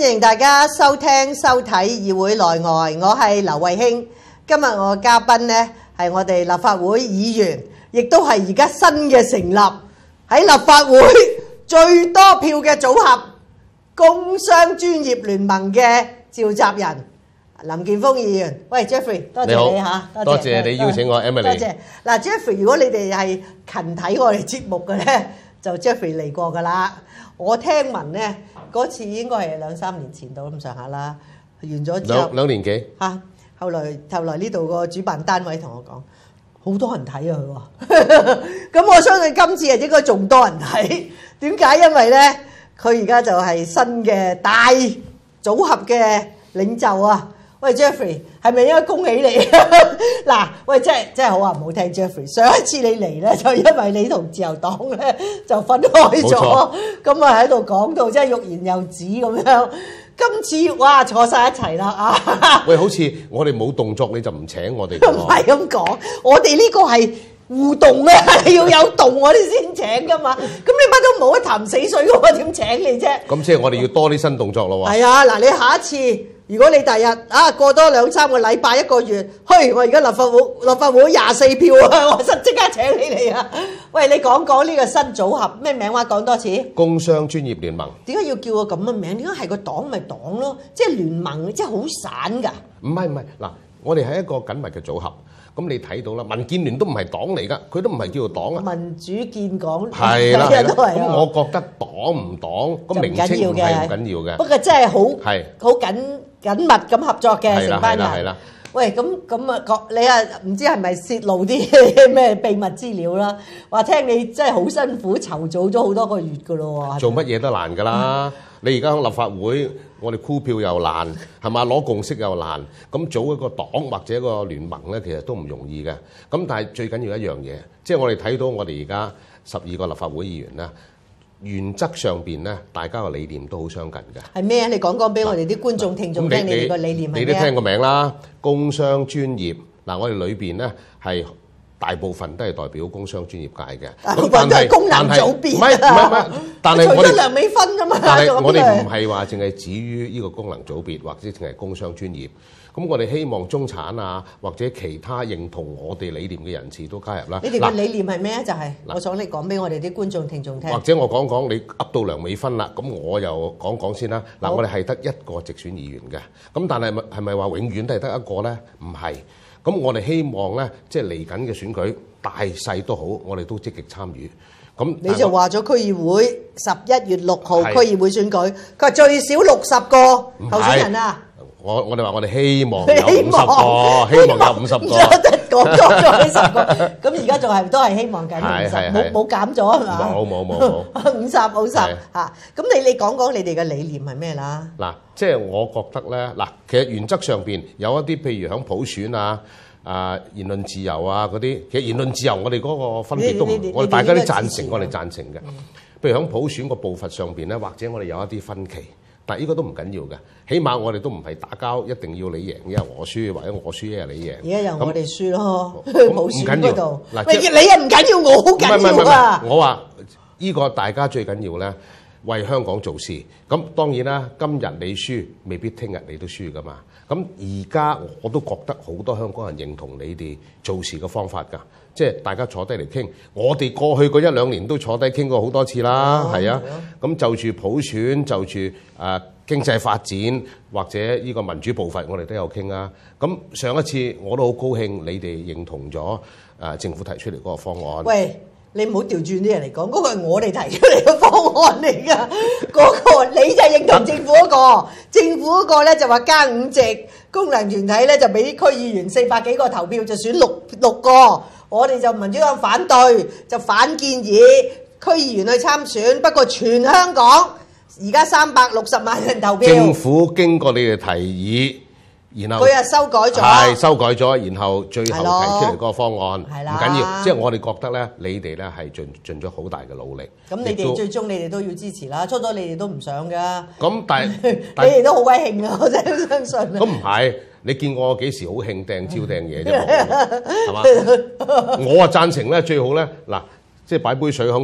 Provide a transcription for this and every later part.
歡迎大家收聽收睇議會內外，我係劉慧卿。今日我嘅嘉賓呢係我哋立法會議員，亦都係而家新嘅成立喺立法會最多票嘅組合工商專業聯盟嘅召集人林健鋒議員。喂 Jeffrey， 多謝你嚇， 多謝你邀請我 Emily。 多謝嗱 Jeffrey， 如果你哋係勤睇我哋節目嘅呢，就 Jeffrey 嚟過㗎啦。我聽聞呢，嗰次應該係2-3年前到咁上下啦，完咗之後兩年幾嚇，後來呢度個主辦單位同我講，好多人睇啊佢話，咁我相信今次係應該仲多人睇。點解？因為呢，佢而家就係新嘅大組合嘅領袖啊！喂 Jeffrey， 係咪應該恭喜你？嗱，喂，真係好話唔好聽 Jeffrey。上一次你嚟咧，就因為你同自由黨咧就分開咗，咁啊喺度講到真係欲言又止咁樣。今次哇坐晒一齊啦啊！ 喂，好似我哋冇動作你就唔請我哋。 唔係咁講，我哋呢個係互動啊，要有動我哋先請噶嘛。咁你乜都冇一潭死水嘅，我點請你啫？ 咁即係我哋要多啲新動作咯喎。 係啊，嗱，你下一次。如果你第日過多2-3個禮拜1個月，去我而家立法會24票啊，我即刻請你嚟啊！喂，你講呢個新組合咩名話？講多次。 工商專業聯盟。 點解要叫個咁嘅名？點解係個黨咪黨咯？即係聯盟，即係好散㗎。 唔係嗱，我哋係一個緊密嘅組合。咁你睇到啦，民建聯都唔係黨嚟㗎，佢都唔係叫做黨啊。 民主建港係啦，咁我覺得黨唔黨個名稱唔係唔緊要嘅。 不過真係好緊密咁合作嘅成班人。係啦。喂，咁啊，你啊唔知係咪泄露啲咩秘密資料啦？話聽你真係好辛苦籌組咗好多個月㗎咯喎。 做乜嘢都難㗎啦！你而家喺立法會，我哋箍票又難，係嘛？攞共識又難。咁組一個黨或者一個聯盟咧，其實都唔容易嘅。咁但係最緊要一樣嘢，即係我哋睇到我哋而家12個立法會議員咧，原則上邊咧，大家嘅理念都好相近嘅。係咩啊？你講俾我哋啲觀眾聽眾聽，你哋個理念係咩？ 你都聽個名啦，工商專業。嗱，我哋裏邊咧係大部分都係代表工商專業界嘅。 大部分都係功能組別。 唔係，但係除咗梁美芬㗎嘛。 但係我哋唔係話淨係止於呢個功能組別，或者淨係工商專業。咁我哋希望中產啊，或者其他認同我哋理念嘅人士都加入啦。 你哋嘅理念係咩啊？就係我想你講俾我哋啲觀眾聽眾聽。 或者我講你噏到梁美芬啦，咁我又講先啦。嗱，我哋係得一個直選議員嘅，咁但係係咪話永遠都係得一個咧？唔係。咁我哋希望咧，即係嚟緊嘅選舉大細都好，我哋都積極參與。咁你就話咗區議會11月6號區議會選舉，佢話最少60個候選人啊！ 我哋話我哋希望有50個，希望有50個， 講咗10個，咁而家仲係都係希望緊50，冇減咗係嘛？ 冇 50嚇。咁你講你哋嘅理念係咩啦？ 嗱，即係我覺得咧，嗱，其實原則上邊有一啲譬如響普選啊、言論自由啊嗰啲，其實言論自由我哋嗰個分別都唔，我哋大家都贊成，我哋贊成嘅。譬如響普選個步伐上邊咧，或者我哋有一啲分歧。但係呢個都唔緊要嘅，起碼我哋都唔係打交，一定要你贏，一係我輸，或者我輸一係你贏。而家由我哋輸咯，冇選嗰度。嗱，你又唔緊要，我好緊要啊！我話呢個大家最緊要咧，為香港做事。咁當然啦，今日你輸，未必聽日你都輸噶嘛。咁而家我都覺得好多香港人認同你哋做事嘅方法㗎。即係大家坐低嚟傾，我哋過去嗰1-2年都坐低傾過好多次啦，係啊。咁就住普選，就住經濟發展或者呢個民主步伐，我哋都有傾啊。咁上一次我都好高興，你哋認同咗政府提出嚟嗰個方案。喂，你唔好調轉啲人嚟講，嗰個係我哋提出嚟嘅方案嚟㗎。嗰個你就認同政府嗰個，政府嗰個咧就話加5席，功能團體咧就俾區議員400幾個投票就選六個。我哋就民主黨反對，就反建議區議員去參選。不過全香港而家360萬人投票。政府經過你哋提議，然後佢修改咗，係修改咗，然後最後提出嚟嗰個方案，唔緊要。即係我哋覺得咧，你哋咧係盡咗好大嘅努力。咁你哋最終你哋都要支持啦。初初你哋都唔想㗎。咁但係你哋都好鬼興啊！我真係相信。咁唔係。你見我幾時好興掟蕉掟嘢啫？係嘛？我啊贊成咧，最好咧嗱，即係擺杯水喺度，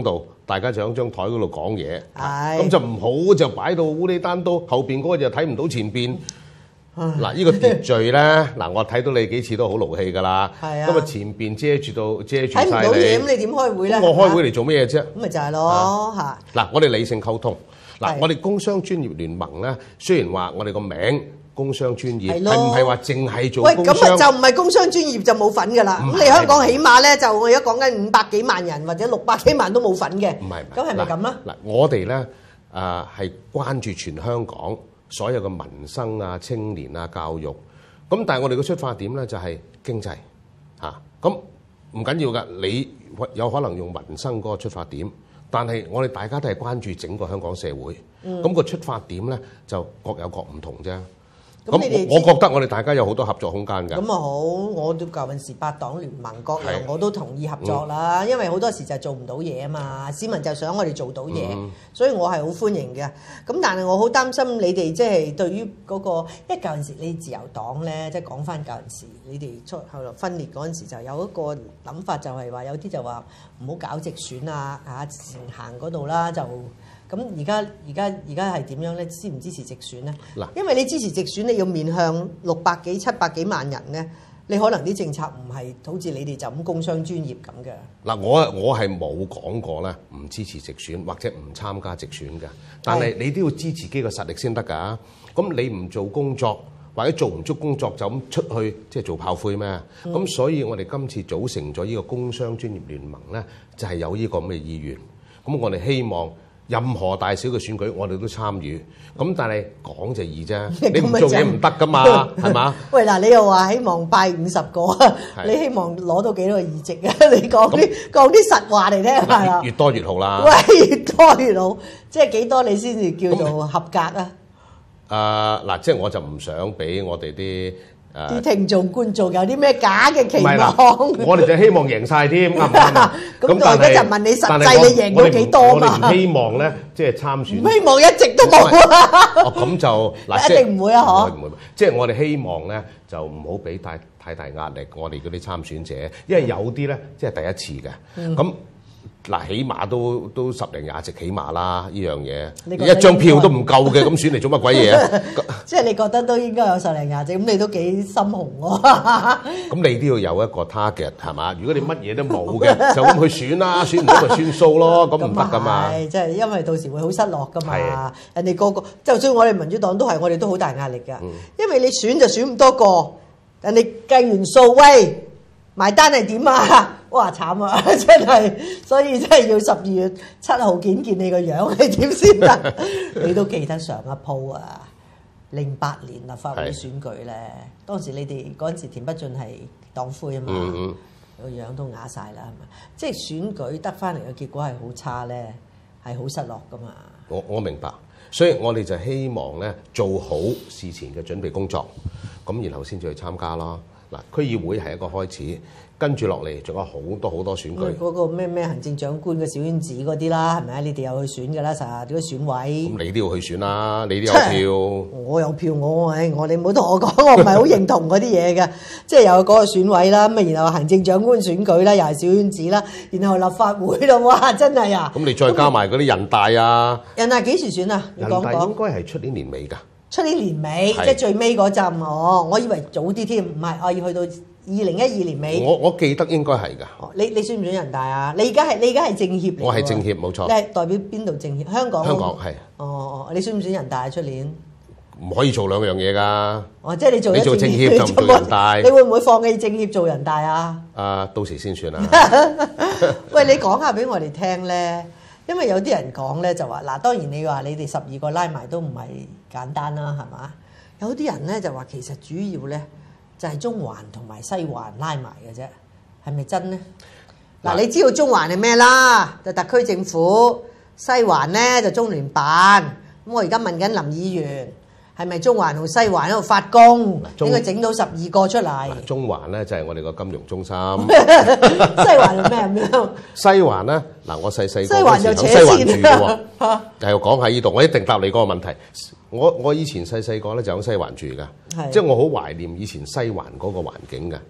大家就喺張台嗰度講嘢， 係咁就唔好就擺到烏哩單刀，後邊嗰個就睇唔到前邊。嗱，呢個秩序咧，嗱我睇到你幾次都好勞氣㗎啦。 係啊咁啊前邊遮住睇唔晒到嘢， 你， 咁你點開會咧？ 我開會嚟做咩嘢啫？ 咁咪就係咯嚇。 嗱，我哋理性溝通。嗱係， 我哋工商專業聯盟咧，雖然話我哋個名工商專業， 係咯係唔係話淨係做喂，咁啊工商？ 就唔係工商專業就冇份㗎啦。 唔係咁你香港起碼咧就我而家講緊500幾萬人或者600幾萬都冇份嘅。 唔係， 咁係咪咁啊？ 嗱，我哋咧係關注全香港所有嘅民生啊、青年啊、教育。咁但係我哋嘅出發點咧就係經濟嚇。咁唔緊要㗎，你有可能用民生嗰個出發點，但係我哋大家都係關注整個香港社會。咁個出發點咧就各有各唔同啫。咁你哋我覺得我哋大家有好多合作空間㗎。 咁啊好，我都舊陣時8黨聯盟各樣係我都同意合作啦，因為好多時就做唔到嘢啊嘛，市民就想我哋做到嘢，所以我係好歡迎嘅。咁但係我好擔心你哋即係對於嗰個，因為舊陣時你自由黨咧，即係講翻舊陣時你哋後來分裂嗰陣時就有一個諗法，就係話有啲就話唔好搞直選啊，前行嗰度啦就。咁而家係點樣咧？支唔支持直選咧？ 嗱， 因為你支持直選，你要面向600幾、700幾萬人咧，你可能啲政策唔係好似你哋就咁工商專業咁嘅。 嗱，我係冇講過咧，唔支持直選或者唔參加直選嘅。但係你都要知自己嘅實力先得㗎。咁你唔做工作或者做唔足工作就咁出去，即係做炮灰咩？咁所以我哋今次組成咗呢個工商專業聯盟咧，就係有呢個咁嘅意願。咁我哋希望任何大小嘅選舉，我哋都參與。咁但係講就易啫，你唔做嘢唔得㗎嘛，係嘛？ 喂嗱，你又話希望拜50個，你希望攞到幾多個議席啊？你講啲實話嚟聽係啦。 越多越好啦。 喂，越多越好，即係幾多你先至叫做合格啊？ 嗱，即係我就唔想俾我哋啲啲聽眾觀眾有啲咩假嘅期望？ 我哋就希望贏晒添，啱唔啱啊？ 咁我而家就問你實際你贏到幾多嘛？ 我哋唔希望咧，即係參選。 唔希望一直都冇啊！ 咁就嗱， 一定唔會啊！嗬， 唔會。即係我哋希望咧，就唔好俾太大壓力我哋嗰啲參選者，因為有啲咧，即係第一次嘅。咁嗱，起碼都10零20席，起碼啦，呢樣嘢。一張票都唔夠嘅，咁選嚟做乜鬼嘢啊？ 即係你覺得都應該有10零20席，咁你都幾心紅喎。 咁你都要有一個 target 係嘛？如果你乜嘢都冇嘅，就咁去選啦，選唔到咪算數咯，咁唔得噶嘛。 係，即係因為到時會好失落噶嘛。 係人哋個個，就算我哋民主黨都係，我哋都好大壓力㗎。因為你選就選咁多個，人哋計完數，喂，埋單係點啊？哇，慘啊！真係，所以真係要12月7號見你個樣係點先得？你都記得上一鋪啊，08年立法會選舉咧，當時你哋嗰陣時田北俊係黨魁啊嘛，個樣都啞晒啦，係咪？即係選舉得翻嚟嘅結果係好差咧，係好失落噶嘛。 我明白，所以我哋就希望咧做好事前嘅準備工作，咁然後先至去參加咯。嗱，區議會係一個開始。跟住落嚟，仲有好多選舉。 嗰個咩行政長官嘅小圈子嗰啲啦，係咪啊？你哋有去選㗎啦，實嗰啲選委。 咁你都要去選啦，你都有票。 我有票，我你唔好同我講，我唔係好認同嗰啲嘢嘅。即係有嗰個選委啦，咁啊，然後行政長官選舉啦，又係小圈子啦，然後立法會啦，哇！真係啊。 咁你再加埋嗰啲人大啊？ 人大幾時選啊？你講講。 人大應該係出年年尾㗎。 出年年尾，即係最尾嗰陣。我以為早啲添，唔係，我要去到2012年尾。 我記得應該係㗎。 你選唔選人大啊？你而家係政協嚟㗎。 我係政協，冇錯。 你係代表邊度政協？香港。 香港係。 你選唔選人大出年？ 唔可以做兩樣嘢㗎。 即係你做政協就唔做人大。 你會唔會放棄政協做人大啊？ 到時先算啦。 喂，你講下俾我哋聽咧，因為有啲人講咧就話嗱，當然你話你哋12個拉埋都唔係簡單啦，係嘛？有啲人咧就話其實主要咧就係中環同埋西環拉埋嘅啫，係咪真咧？嗱，你知道中環係咩啦？就特區政府，西環咧就中聯辦。咁我而家問緊林議員，係咪中環同西環喺度發功，應該整到12個出嚟？ 中環咧就係我哋個金融中心。 西環係咩咁樣？ 西環咧嗱，我細個西環就扯喺西環住線嘅喎。又講喺呢度，我一定答你嗰個問題。我以前細個咧就喺西環住㗎，即係我好懷念以前西環嗰個環境㗎。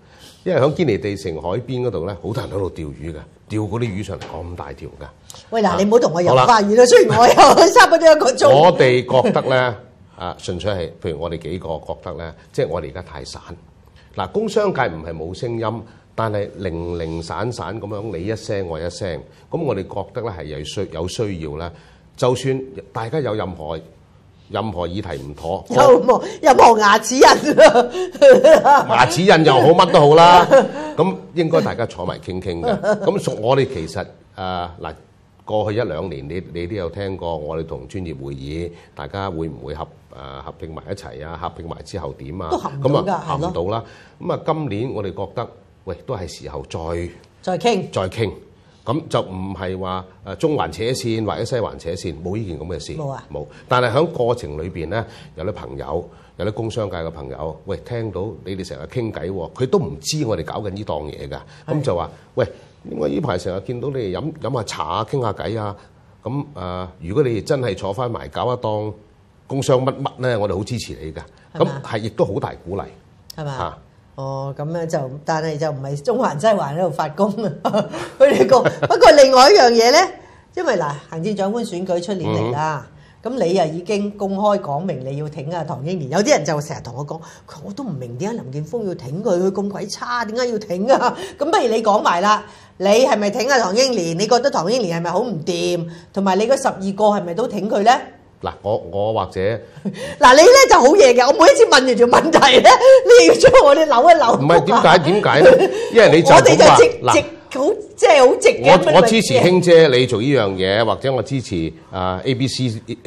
因為喺堅尼地城海邊嗰度咧，好多人喺度釣魚嘅，釣嗰啲魚上嚟咁大條㗎。 喂嗱，你唔好同我遊花園啦，雖然我又差唔多1個鐘。 我哋覺得咧，純粹係，譬如我哋幾個覺得咧，即係我哋而家太散。嗱，工商界唔係冇聲音，但係零零散散咁樣你一聲我一聲，咁我哋覺得咧係有需要咧。就算大家有任何議題唔妥， 任何牙齒印牙齒印又好，乜都好啦。咁應該大家坐埋傾傾嘅。咁我哋其實嗱，過去1、2年你都有聽過，我哋同專業會議，大家會唔會合併埋一齊啊？合併埋之後點啊？ 都合唔到㗎， 合唔到啦。咁啊，今年我哋覺得，喂，都係時候再傾。咁就唔係話中環扯線或者西環扯線，冇呢件咁嘅事。冇啊，冇。但係喺過程裏邊咧，有啲朋友，有啲工商界嘅朋友，喂，聽到你哋成日傾偈喎，佢都唔知我哋搞緊呢檔嘢㗎。咁就話，喂，點解呢排成日見到你哋飲下茶啊，傾下偈啊？咁如果你哋真係坐翻埋搞一檔工商乜乜咧，我哋好支持你㗎。咁係亦都好大鼓勵， 係嘛？哦，咁樣就，但係就唔係中環西環喺度發功啊！佢哋講，不過另外一樣嘢咧，因為嗱，行政長官選舉出年嚟啦，咁你啊已經公開講明你要挺啊唐英年，有啲人就成日同我講，我都唔明點解林健鋒要挺佢，佢咁鬼差，點解要挺啊？咁不如你講埋啦，你係咪挺啊唐英年？你覺得唐英年係咪好唔掂？同埋你嗰12個係咪都挺佢咧？ 嗱，我或者嗱，你咧就好嘢嘅，我每一次問完條問題咧，你要將我哋扭一扭。唔係點解咧？因為你就咁話嗱， 好即係好直嘅。 我支持卿姐你做呢樣嘢，或者我支持A B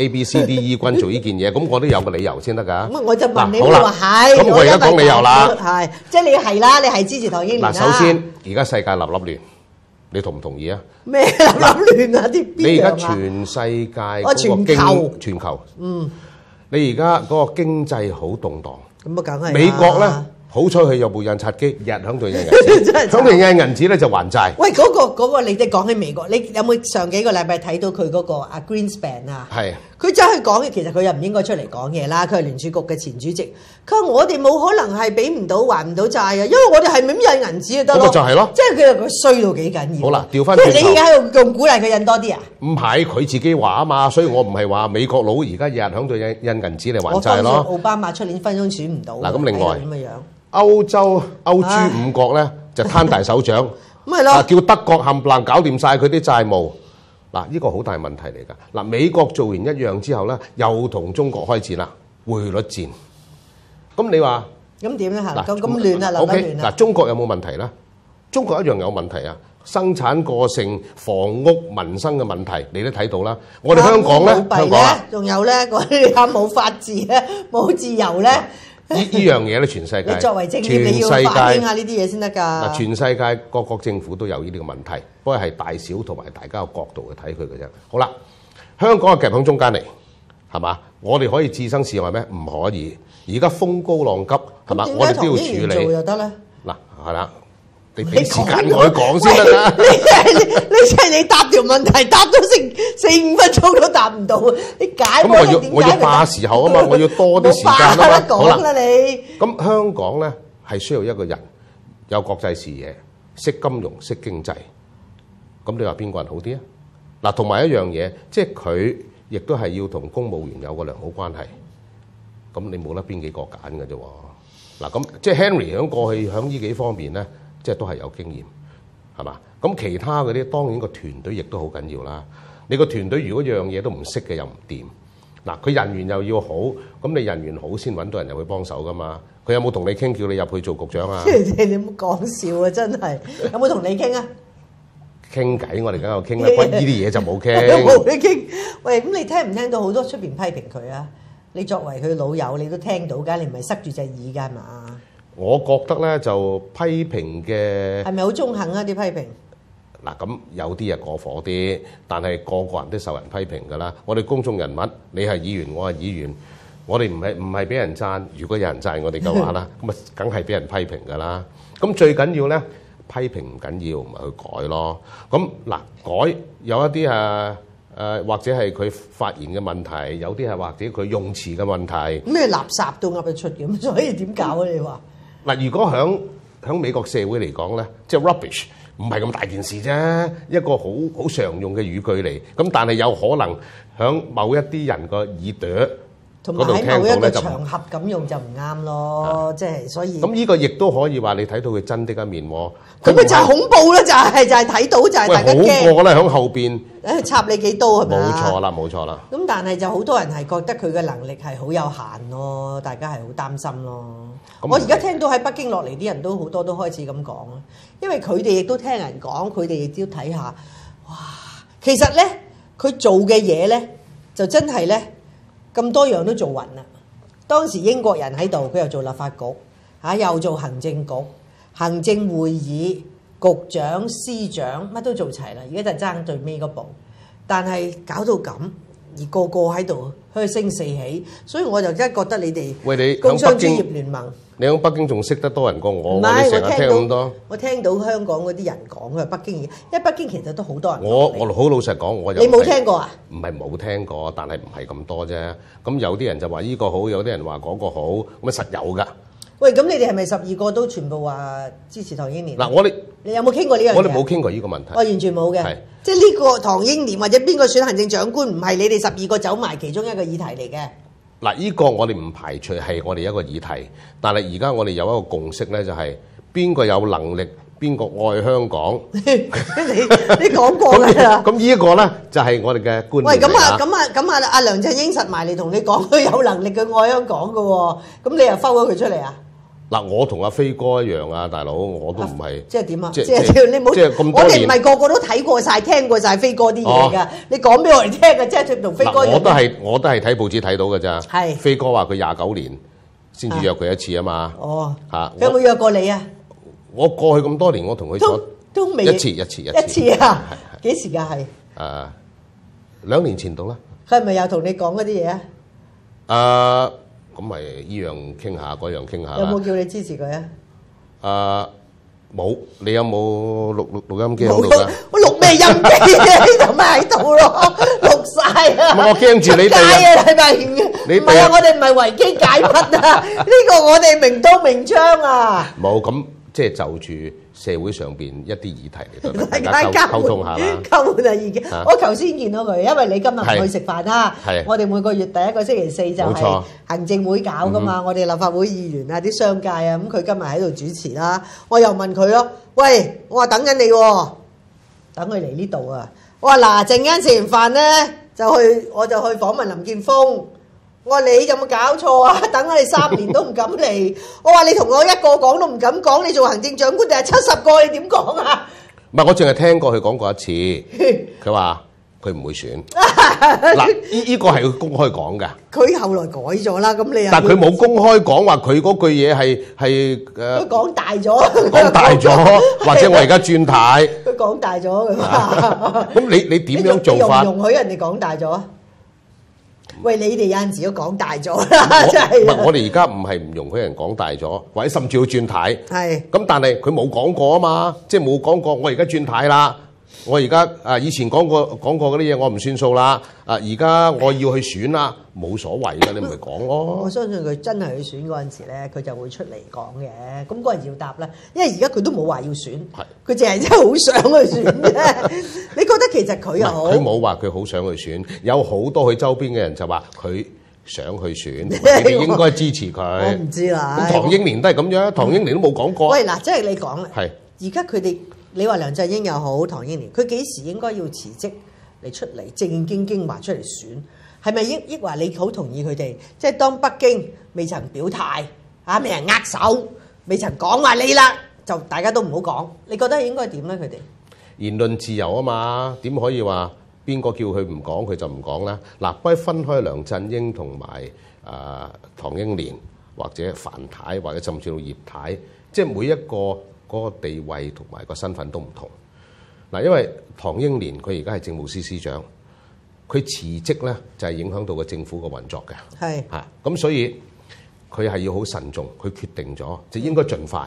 C D E 君做呢件嘢，咁我都有個理由先得㗎。 咁我就問你，你話係。 咁我而家講理由啦。 係，即係你係啦，你係支持唐英年啦。 嗱，首先而家世界立亂。你同唔同意啊？ 咩立亂啊？啲你而家全世界嗰個全球，你而家嗰個經濟好動盪。咁啊，梗係美國咧，好彩佢有部印刷機，日響度印銀紙，響度印銀紙咧就還債。 喂，嗰個你哋講起美國，你有冇上幾個禮拜睇到佢嗰個阿 Greenspan 啊？係。佢走去講嘅，其實佢又唔應該出嚟講嘢啦。佢係聯儲局嘅前主席，佢話我哋冇可能係俾唔到還唔到債啊，因為我哋係咪咁印銀紙就得咯？咁就係咯，即係佢衰到幾緊要。好啦，調翻轉頭，即係你而家喺度仲鼓勵佢印多啲啊？唔係佢自己話啊嘛，所以我唔係話美國佬而家日日喺度印銀紙嚟還債咯。奧巴馬出年分鐘選唔到。嗱咁另外咁嘅樣，歐豬5國咧就攤大手掌，咁係咯，叫德國冚唪唥搞掂晒佢啲債務。嗱，呢個好大問題嚟㗎。嗱，美國做完一樣之後咧，又同中國開戰啦，匯率戰。咁你話咁點咧嚇？咁亂啊，流得亂啊！嗱，中國有冇問題咧？中國一樣有問題啊！生產過剩、房屋民生嘅問題，你都睇到啦。我哋香港咧，香港啊，仲有咧嗰啲冇法治咧，冇自由咧。呢樣嘢咧，全世界，你作為政協，你要反映下呢啲嘢先得㗎。嗱，全世界各國政府都有呢啲嘅問題，不過係大小同埋大家嘅角度去睇佢嘅啫。好啦，香港嘅夾喺中間嚟，係嘛？我哋可以置身事外咩？唔可以。而家風高浪急，係嘛？我哋都要處理。做就得咧。嗱，係啦，你俾時間我講先得啦。你答條問題答到成4-5分鐘都答唔到，你解咁我要霸時候啊嘛，我要多啲時間啊嘛。好啦，你咁香港咧係需要一個人有國際視野，識金融、識經濟。咁你話邊個人好啲啊？嗱，同埋一樣嘢，即係佢亦都係要同公務員有個良好關係。咁你冇得邊幾個揀嘅啫喎。嗱，咁即係 Henry 喺過去喺呢幾方面咧，即係都係有經驗，係嘛？咁其他嗰啲當然個團隊亦都好緊要啦。你個團隊如果樣嘢都唔識嘅又唔掂，嗱，佢人緣又要好，咁你人緣好先揾到人入去幫手噶嘛。佢有冇同你傾叫你入去做局長啊？你唔好講笑啊！真係有冇同你傾啊？傾偈我哋梗有傾啦，關於呢啲嘢就冇傾。冇你傾。喂，咁你聽唔聽到好多出邊批評佢啊？你作為佢老友，你都聽到㗎，你唔係塞住隻耳㗎係嘛？我覺得咧就批評嘅係咪好中肯啊？啲批評嗱，咁有啲啊過火啲，但係個個人都受人批評㗎啦。我哋公眾人物，你係議員，我係議員，我哋唔係俾人讚。如果有人讚我哋嘅話啦，咁啊梗係俾人批評㗎啦。咁最緊要咧，批評唔緊要，咪去改咯。咁嗱，改有一啲或者係佢發言嘅問題，有啲係或者佢用詞嘅問題。咩垃圾都噏得出嘅，咁所以點搞啊？你話嗱，如果喺美國社會嚟講咧，即係 rubbish 唔係咁大件事啫，一個好常用嘅語句嚟。咁但係有可能喺某一啲人個耳朵同埋喺某一個場合咁用就唔啱咯，即係所以。 咁呢個亦都可以話你睇到佢真的一面喎。 咁咪就係恐怖啦，就係睇到就係大家驚。 好過咧喺後邊插你幾刀係咪啊？ 冇錯啦，冇錯啦。 咁但係就好多人係覺得佢嘅能力係好有限咯，大家係好擔心咯。我而家聽到喺北京落嚟啲人都好多都開始咁講咯，因為佢哋亦都聽人講，佢哋亦都睇下，哇！其實咧佢做嘅嘢咧就真係咧。咁多樣都做勻啦。當時英國人喺度，佢又做立法局，又做行政局、行政會議、局長、司長，乜都做齊啦。而家就爭最尾嗰步，但係搞到咁，而個個喺度噓聲四起，所以我就真係覺得你哋工商專業聯盟， 你喺北京仲識得多人過我， 唔係你成日聽咁多。 我聽到香港嗰啲人講嘅北京，因為北京其實都好多人。 我好老實講，我又你冇聽過啊？ 唔係冇聽過，但係唔係咁多啫。咁有啲人就話呢個好，有啲人話嗰個好，咁實有㗎。 喂，咁你哋係咪12個都全部話支持唐英年？ 嗱， 你有冇傾過呢樣嘢？ 我哋冇傾過呢個問題。 我完全冇嘅，即係呢個唐英年或者邊個選行政長官，唔係你哋12個走埋其中一個議題嚟嘅。 嗱，呢個我哋唔排除係我哋一個議題，但係而家我哋有一個共識咧，就係邊個有能力，邊個愛香港。 你講過㗎啦。 咁呢一個咧就係我哋嘅觀念嚟啦。 喂，咁啊，阿梁振英實埋嚟同你講，佢有能力，佢愛香港㗎喎。咁你又摟咗佢出嚟啊？ 嗱，我同阿飛哥一樣啊，大佬，我都唔係。 即係點啊？ 即係你冇。 即係咁多年。 我哋唔係個個都睇過晒、聽過晒飛哥啲嘢㗎。你講俾我哋聽㗎，即係佢同飛哥。 我都係睇報紙睇到㗎咋。係。飛哥話佢29年先至約佢一次啊嘛。哦。嚇。 有冇約過你啊？ 我過去咁多年，我同佢都未一次啊？幾時㗎？係。 2年前到啦。 佢係咪又同你講嗰啲嘢啊？ 咁咪依樣傾下，嗰樣傾下。 有冇叫你支持佢啊？ 冇。你有冇錄音機喺度㗎？ 我錄咩音機啊？呢度咪喺度咯，錄晒啊！ 我驚住你哋啊！係咪？唔係啊！我哋唔係維基解密啊！呢個我哋明刀明槍啊！ 冇咁。即係就住社會上邊一啲議題嚟同大家溝通下啦。 溝通啊已經，我頭先見到佢，因為你今日唔去食飯啦。我哋每個月第一個星期四就係行政會搞噶嘛，我哋立法會議員啊、啲商界啊，咁佢今日喺度主持啦。我又問佢咯，喂，我話等緊你喎，等佢嚟呢度啊。我話嗱，陣間食完飯咧，我就去訪問林健鋒。我話你有冇搞錯啊？等我哋3年都唔敢嚟。我話你同我一個講都唔敢講，你做行政長官定係70個？你點講啊？ 唔係，我淨係聽過佢講過一次，佢話佢唔會選。嗱，呢個係佢公開講㗎。佢後來改咗啦，咁你又？ 但佢冇公開講話，佢嗰句嘢係佢講大咗。 講大咗，或者我而家轉軚。 佢講大咗佢話。 咁你點樣做法？ 容許人哋講大咗？喂，你哋有陣時都講大咗啦，真係。 我哋而家唔係唔容許人講大咗，或者甚至要轉軚。 係。 咁但係佢冇講過啊嘛，即係冇講過。我而家轉軚啦，我而家以前講過嗰啲嘢，我唔算數啦。而家我要去選啦，冇所謂㗎，你咪講咯。 我相信佢真係去選嗰陣時咧，佢就會出嚟講嘅。咁嗰陣時要答啦，因為而家佢都冇話要選，佢淨係真係好想去選啫。你覺得其實佢又好？佢冇話佢好想去選，有好多佢周邊嘅人就話佢想去選，你哋應該支持佢。 我唔知啦。 咁唐英年都係咁樣，唐英年都冇講過。 喂，嗱，即係你講啦。 係。 而家佢哋，你話梁振英又好，唐英年，佢幾時應該要辭職嚟出嚟正經經話出嚟選？係咪抑或你好同意佢哋？即係當北京未曾表態，未人握手，未曾講話你啦，就大家都唔好講。你覺得應該點咧？佢哋言論自由啊嘛，點可以話邊個叫佢唔講佢就唔講咧？嗱，不如分開梁振英同埋唐英年，或者范太，或者甚至到葉太，即係每一個嗰個地位同埋個身份都唔同。嗱，因為唐英年佢而家係政務司司長，佢辭職咧就係影響到個政府個運作嘅。係咁所以佢係要好慎重，佢決定咗就應該盡快。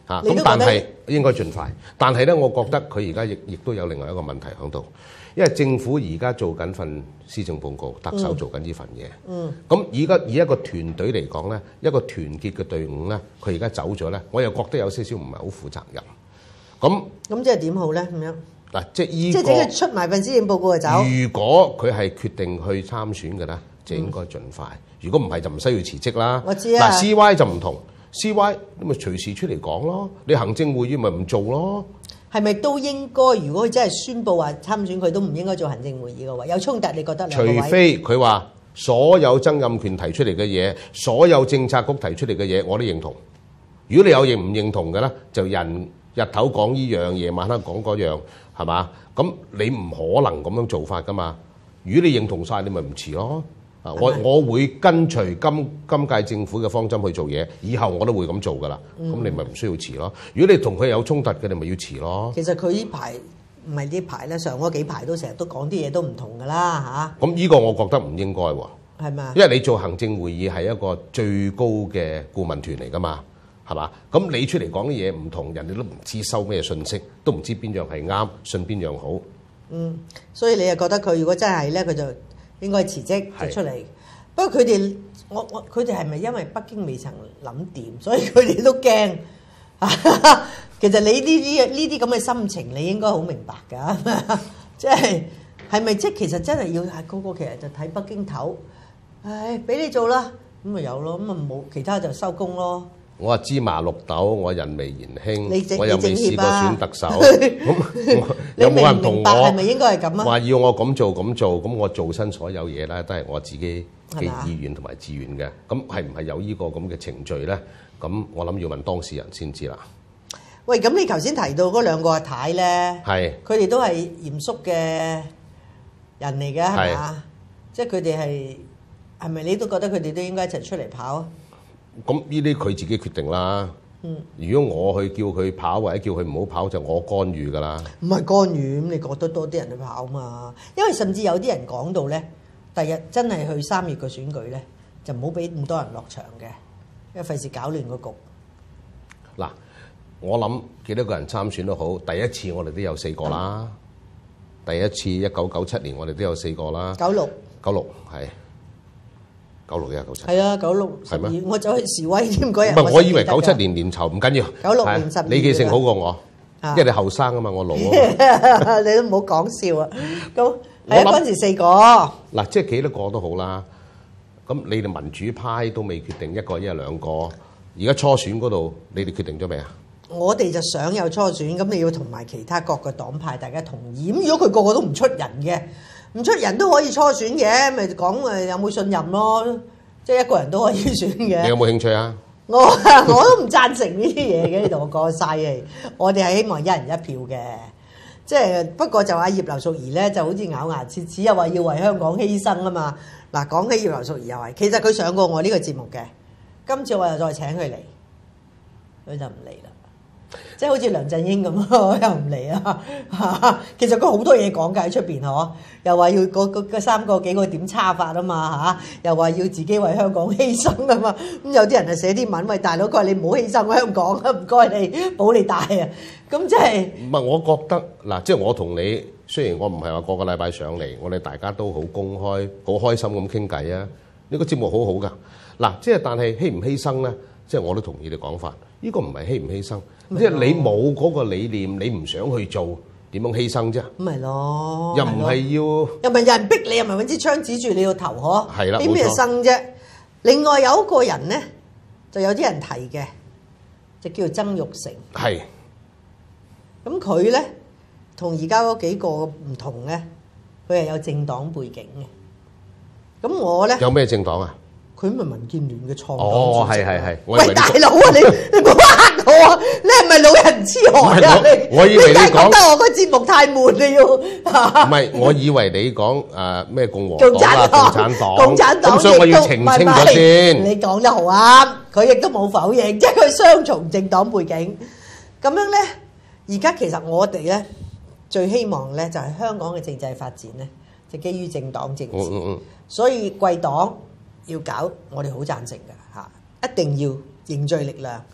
嚇。 你都覺得咁但係應該盡快。但係咧，我覺得佢而家亦都有另外一個問題喺度，因為政府而家做緊份施政報告，特首做緊呢份嘢。咁而家以一個團隊嚟講咧，一個團結嘅隊伍咧，佢而家走咗咧，我又覺得有少少唔係好負責任。 咁即係點好咧？咁樣嗱，即係依即係整佢出埋份施政報告就走。 如果佢係決定去參選嘅咧，就應該盡快。如果唔係，就唔需要辭職啦。 我知啊。 嗱，CY 就唔同，CY 你咪隨時出嚟講咯。你行政會議咪唔做咯。 係咪都應該？如果佢真係宣佈話參選，佢都唔應該做行政會議嘅喎。有衝突，你覺得兩個位？ 除非佢話所有曾蔭權提出嚟嘅嘢，所有政策局提出嚟嘅嘢，我都認同。如果你有認唔認同嘅咧，就日頭講呢樣，夜晚黑講嗰樣，係嘛？咁你唔可能咁樣做法噶嘛？如果你認同晒，你咪唔辭咯。我會跟隨今屆政府嘅方針去做嘢，以後我都會咁做噶啦。咁你咪唔需要辭咯。如果你同佢有衝突嘅，你咪要辭咯。 其實佢呢排唔係呢排咧，上嗰幾排都成日都講啲嘢都唔同噶啦嚇。 咁呢個我覺得唔應該喎。 係嘛？ 因為你做行政會議係一個最高嘅顧問團嚟噶嘛，係嘛？咁你出嚟講啲嘢唔同，人哋都唔知收咩信息，都唔知邊樣係啱，信邊樣好。 所以你又覺得佢如果真係咧，佢就應該辭職就出嚟。不過佢哋佢哋係咪因為北京未曾諗掂，所以佢哋都驚？其實你呢啲咁嘅心情，你應該好明白㗎。即係咪即係其實真係要係個其實就睇北京頭，唉，俾你做啦，咁咪有咯，咁咪冇其他就收工咯。 我話芝麻綠豆，我人微言輕，我你又未試過選特首，咁你有冇人同明白係我咪應該係咁啊？ 話要我咁做，咁我做親所有嘢咧，都係我自己嘅意願同埋自願嘅。咁係唔係有呢個咁嘅程序咧？咁我諗要問當事人先知啦。 喂，咁你頭先提到嗰兩個阿太咧， 係佢哋都係嚴肅嘅人嚟嘅，係嘛？即係佢哋係咪你都覺得佢哋都應該一齊出嚟跑？ 咁呢啲佢自己決定啦。如果我去叫佢跑或者叫佢唔好跑，就我干預㗎啦。 唔係干預，咁你覺得多啲人去跑嘛？因為甚至有啲人講到咧，第日真係去3月嘅選舉咧，就唔好俾咁多人落場嘅，因為費事搞亂個局。 嗱，我諗幾多個人參選都好，第一次我哋都有4個啦。第一次1997年我哋都有4個啦。96係。96一97 係啊，96 係咩？ 我走去示威添嗰日。 唔係，我以為97年年頭唔緊要。 96年12月。 你記性好過我，因為你後生啊嘛，我老啊。 你都唔好講笑啊！咁係啊，嗰陣時4個。 嗱，即係幾多個都好啦。咁你哋民主派都未決定一個一兩個，而家初選嗰度你哋決定咗未啊？ 我哋就想有初選，咁你要同埋其他各個黨派大家同意。咁如果佢個個都唔出人嘅，唔出人都可以初選嘅，咪講有冇信任咯，即係一個人都可以選嘅。 你有冇興趣啊？ 我都唔贊成呢啲嘢嘅，你同我講晒嘅。我哋係希望一人一票嘅，即係不過就阿葉劉淑儀咧就好似咬牙切齒，又話要為香港犧牲啊嘛。嗱，講起葉劉淑儀又係，其實佢上過我呢個節目嘅，今次我又再請佢嚟，佢就唔嚟啦。即係好似梁振英咁咯，又唔嚟啊！其實佢好多嘢講㗎喺出邊嗬，又話要嗰3個幾個點差法啊嘛嚇，又話要自己為香港犧牲啊嘛。咁有啲人就寫啲文，喂大佬，佢話你唔好犧牲香港啊，唔該你保你大啊。咁即係唔係？我覺得嗱，即係我同你雖然我唔係話個個禮拜上嚟，我哋大家都好公開、好開心咁傾偈啊。呢個節目好好㗎。嗱，即係但係犧唔犧牲咧？即係我都同意你講法。呢個唔係犧唔犧牲。即係你冇嗰個理念，你唔想去做，點樣犧牲啫？ 咁咪咯， 又唔係要， 又唔係有人逼你，又唔係揾支槍指住你個頭嗬？ 係啦， 點咩生啫？另外有一個人咧，就有啲人提嘅，就叫做曾鈺成。 係。 咁佢咧同而家嗰幾個唔同咧，佢係有政黨背景嘅。咁我咧有咩政黨啊？ 佢咪民建聯嘅創黨哦， 主席。 係。 喂，大佬啊，你唔好呃我啊！你係咪老人痴呆啊？ 我以為你講覺得我個節目太悶，你要唔係？我以為你講咩共和黨啊、 共產黨， 咁所以我要澄清咗先。 你講得好啱，佢亦都冇否認，即係佢雙重政黨背景。咁樣咧，而家其實我哋咧最希望咧就係香港嘅政制發展咧，就基於政黨政治。所以貴黨要搞，我哋好贊成㗎嚇，一定要凝聚力量。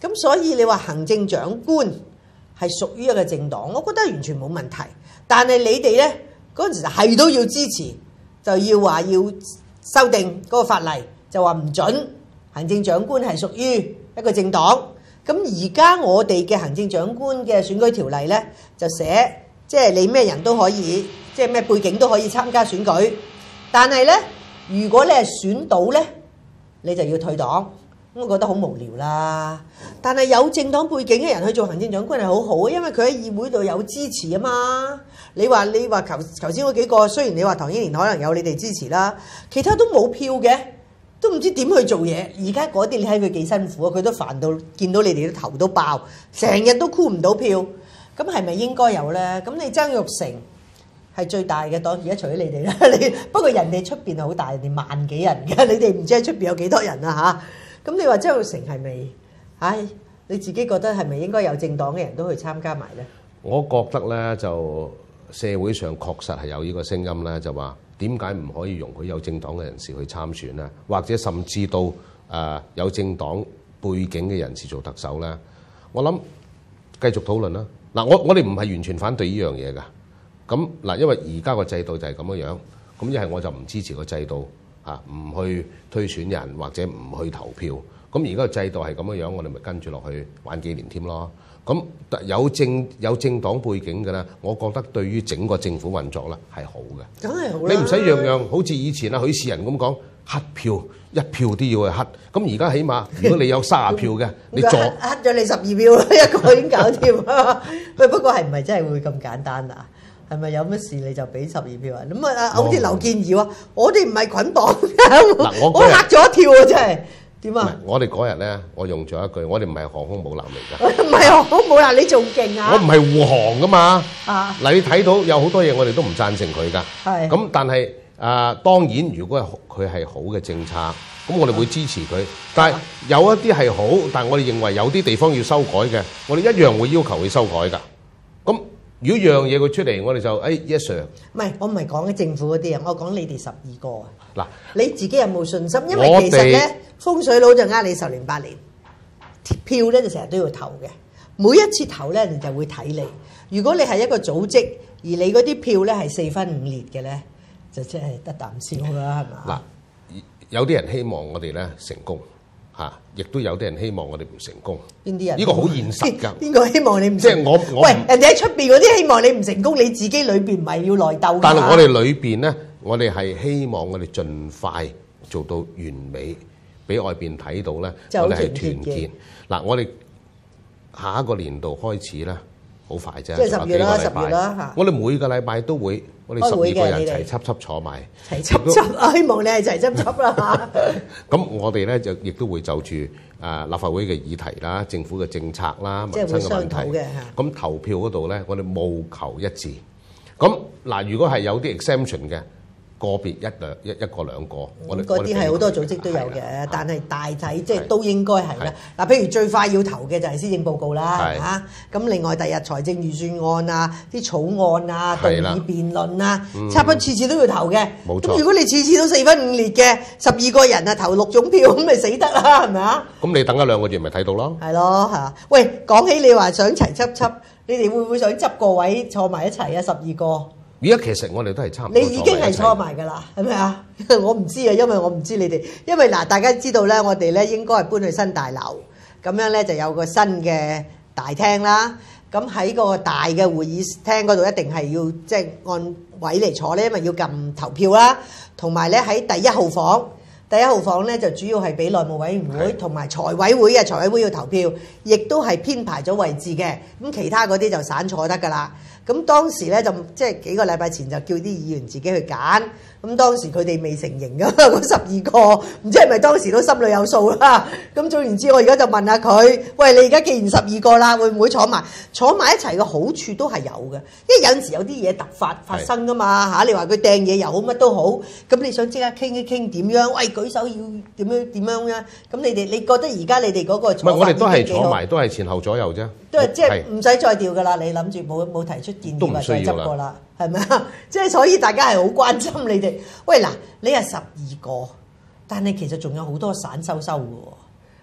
咁所以你話行政長官係屬於一個政黨，我覺得完全冇問題。但係你哋呢，嗰陣時係都要支持，就要話要修訂嗰個法例，就話唔準行政長官係屬於一個政黨。咁而家我哋嘅行政長官嘅選舉條例呢，就寫即係你咩人都可以，即係咩背景都可以參加選舉。但係呢，如果你係選到呢，你就要退黨。我覺得好無聊啦。但係有政黨背景嘅人去做行政長官係好好，因為佢喺議會度有支持啊嘛。你話頭先嗰幾個，雖然你話唐英年可能有你哋支持啦，其他都冇票嘅，都唔知點去做嘢。而家嗰啲你睇佢幾辛苦啊，佢都煩到見到你哋啲頭都爆，成日都箍唔到票。咁係咪應該有呢？咁你曾鈺成係最大嘅黨，而家除咗你哋啦，不過人哋出邊係好大，人哋萬幾人嘅，你哋唔知喺出邊有幾多人啊嚇？咁你話曾鈺成係咪？唉，你自己覺得係咪應該有政黨嘅人都去參加埋呢？ 我覺得呢，就社會上確實係有呢個聲音呢，就話點解唔可以容許有政黨嘅人士去參選呢？或者甚至到有政黨背景嘅人士做特首呢？我諗繼續討論啦。嗱，我哋唔係完全反對呢樣嘢㗎。咁嗱，因為而家個制度就係咁樣樣，咁一係我就唔支持個制度。唔去推選人或者唔去投票，咁而家個制度係咁樣樣，我哋咪跟住落去玩幾年添咯。咁有政黨背景嘅咧，我覺得對於整個政府運作咧係好嘅。 梗係好啦， 你唔使樣樣好似以前許仕仁咁講，黑票一票都要去黑。咁而家起碼如果你有30票嘅，你黑咗你12票啦，一個已經搞掂。喂，不過係唔係真係會咁簡單啊？係咪有乜事你就俾12票啊？咁啊，好似劉健儀話：我哋唔係捆綁，我嚇咗一跳啊！真係點啊？ 我哋嗰日咧，我用咗一句：我哋唔係航空母艦嚟㗎。 唔係航空母艦，你仲勁啊！ 我唔係護航㗎嘛。嗱，你睇到有好多嘢，我哋都唔贊成佢㗎。 係。 咁但係當然，如果佢係好嘅政策，咁我哋會支持佢。但係有一啲係好，但係我哋認為有啲地方要修改嘅，我哋一樣會要求佢修改㗎。咁如果樣嘢佢出嚟，我哋就yes sir。唔係，我唔係講政府嗰啲啊，我講你哋12個啊。嗱，你自己有冇信心？因為其實咧，風水佬就呃你10年8年，票咧就成日都要投嘅。每一次投咧，你就會睇你。如果你係一個組織，而你嗰啲票咧係4分5裂嘅咧，就真係得啖笑啦，係嘛？嗱，有啲人希望我哋咧成功。亦都有啲人希望我哋唔成功。邊啲人？呢個好現實㗎。邊個希望你唔成功？即係我喂，人哋喺出邊嗰啲希望你唔成功，你自己裏邊唔係要內鬥㗎。但係我哋裏邊咧，我哋係希望我哋盡快做到完美，俾外邊睇到咧，我哋係團結。嗱，我哋下一個年度開始咧，好快啫，即係10月啦，10月啦嚇。我哋每個禮拜都會。我哋12個人齊輯坐埋，齊輯希望你係齊輯啦。咁我哋咧就亦都會就住立法會嘅議題啦、政府嘅政策啦、民生嘅問題。咁投票嗰度咧，我哋務求一致。咁嗱，如果係有啲 exemption 嘅，個別一個兩個，我哋嗰啲係好多組織都有嘅，但係大體即係都應該係啦。嗱，譬如最快要投嘅就係施政報告啦，嚇。咁另外第日財政預算案啊、啲草案啊、動議辯論啊，差唔多次次都要投嘅。冇錯。咁如果你次次都4分5裂嘅12個人啊投6種票，咁咪死得啦，係咪啊？咁你等1-2個月咪睇到咯。係咯嚇。喂，講起你話想齊輯，你哋會唔會想執個位坐埋一齊啊？12個。而家其實我哋都係差唔多。你已經係坐埋㗎啦，係咪啊？我唔知啊，因為我唔知你哋。因為嗱，大家知道咧，我哋咧應該係搬去新大樓，咁樣咧就有個新嘅大廳啦。咁喺個大嘅會議廳嗰度，一定係要即係按位嚟坐咧，因為要撳投票啦。同埋咧喺第1號房，第1號房咧就主要係俾內務委員會同埋財委會嘅，財委會要投票，亦都係編排咗位置嘅。咁其他嗰啲就散坐得㗎啦。咁當時咧就即係幾個禮拜前就叫啲議員自己去揀，咁當時佢哋未成型㗎嘛，嗰12個，唔知係咪當時都心裏有數啦。咁總言之，我而家就問下佢，喂，你而家既然12個啦，會唔會坐埋一齊嘅好處都係有嘅，因為有陣時有啲嘢突發生㗎嘛嚇，你話佢掟嘢又好乜都好，咁你想即刻傾一傾點樣？喂，舉手要點樣呀？咁你覺得而家你哋嗰個坐法？唔係，我哋都係坐埋，都係前後左右啫。都係即係唔使再調㗎啦，你諗住冇提出建議或者執過啦，係咪啊？即係所以大家係好關心你哋。喂嗱，你係12個，但係其實仲有好多散收嘅喎。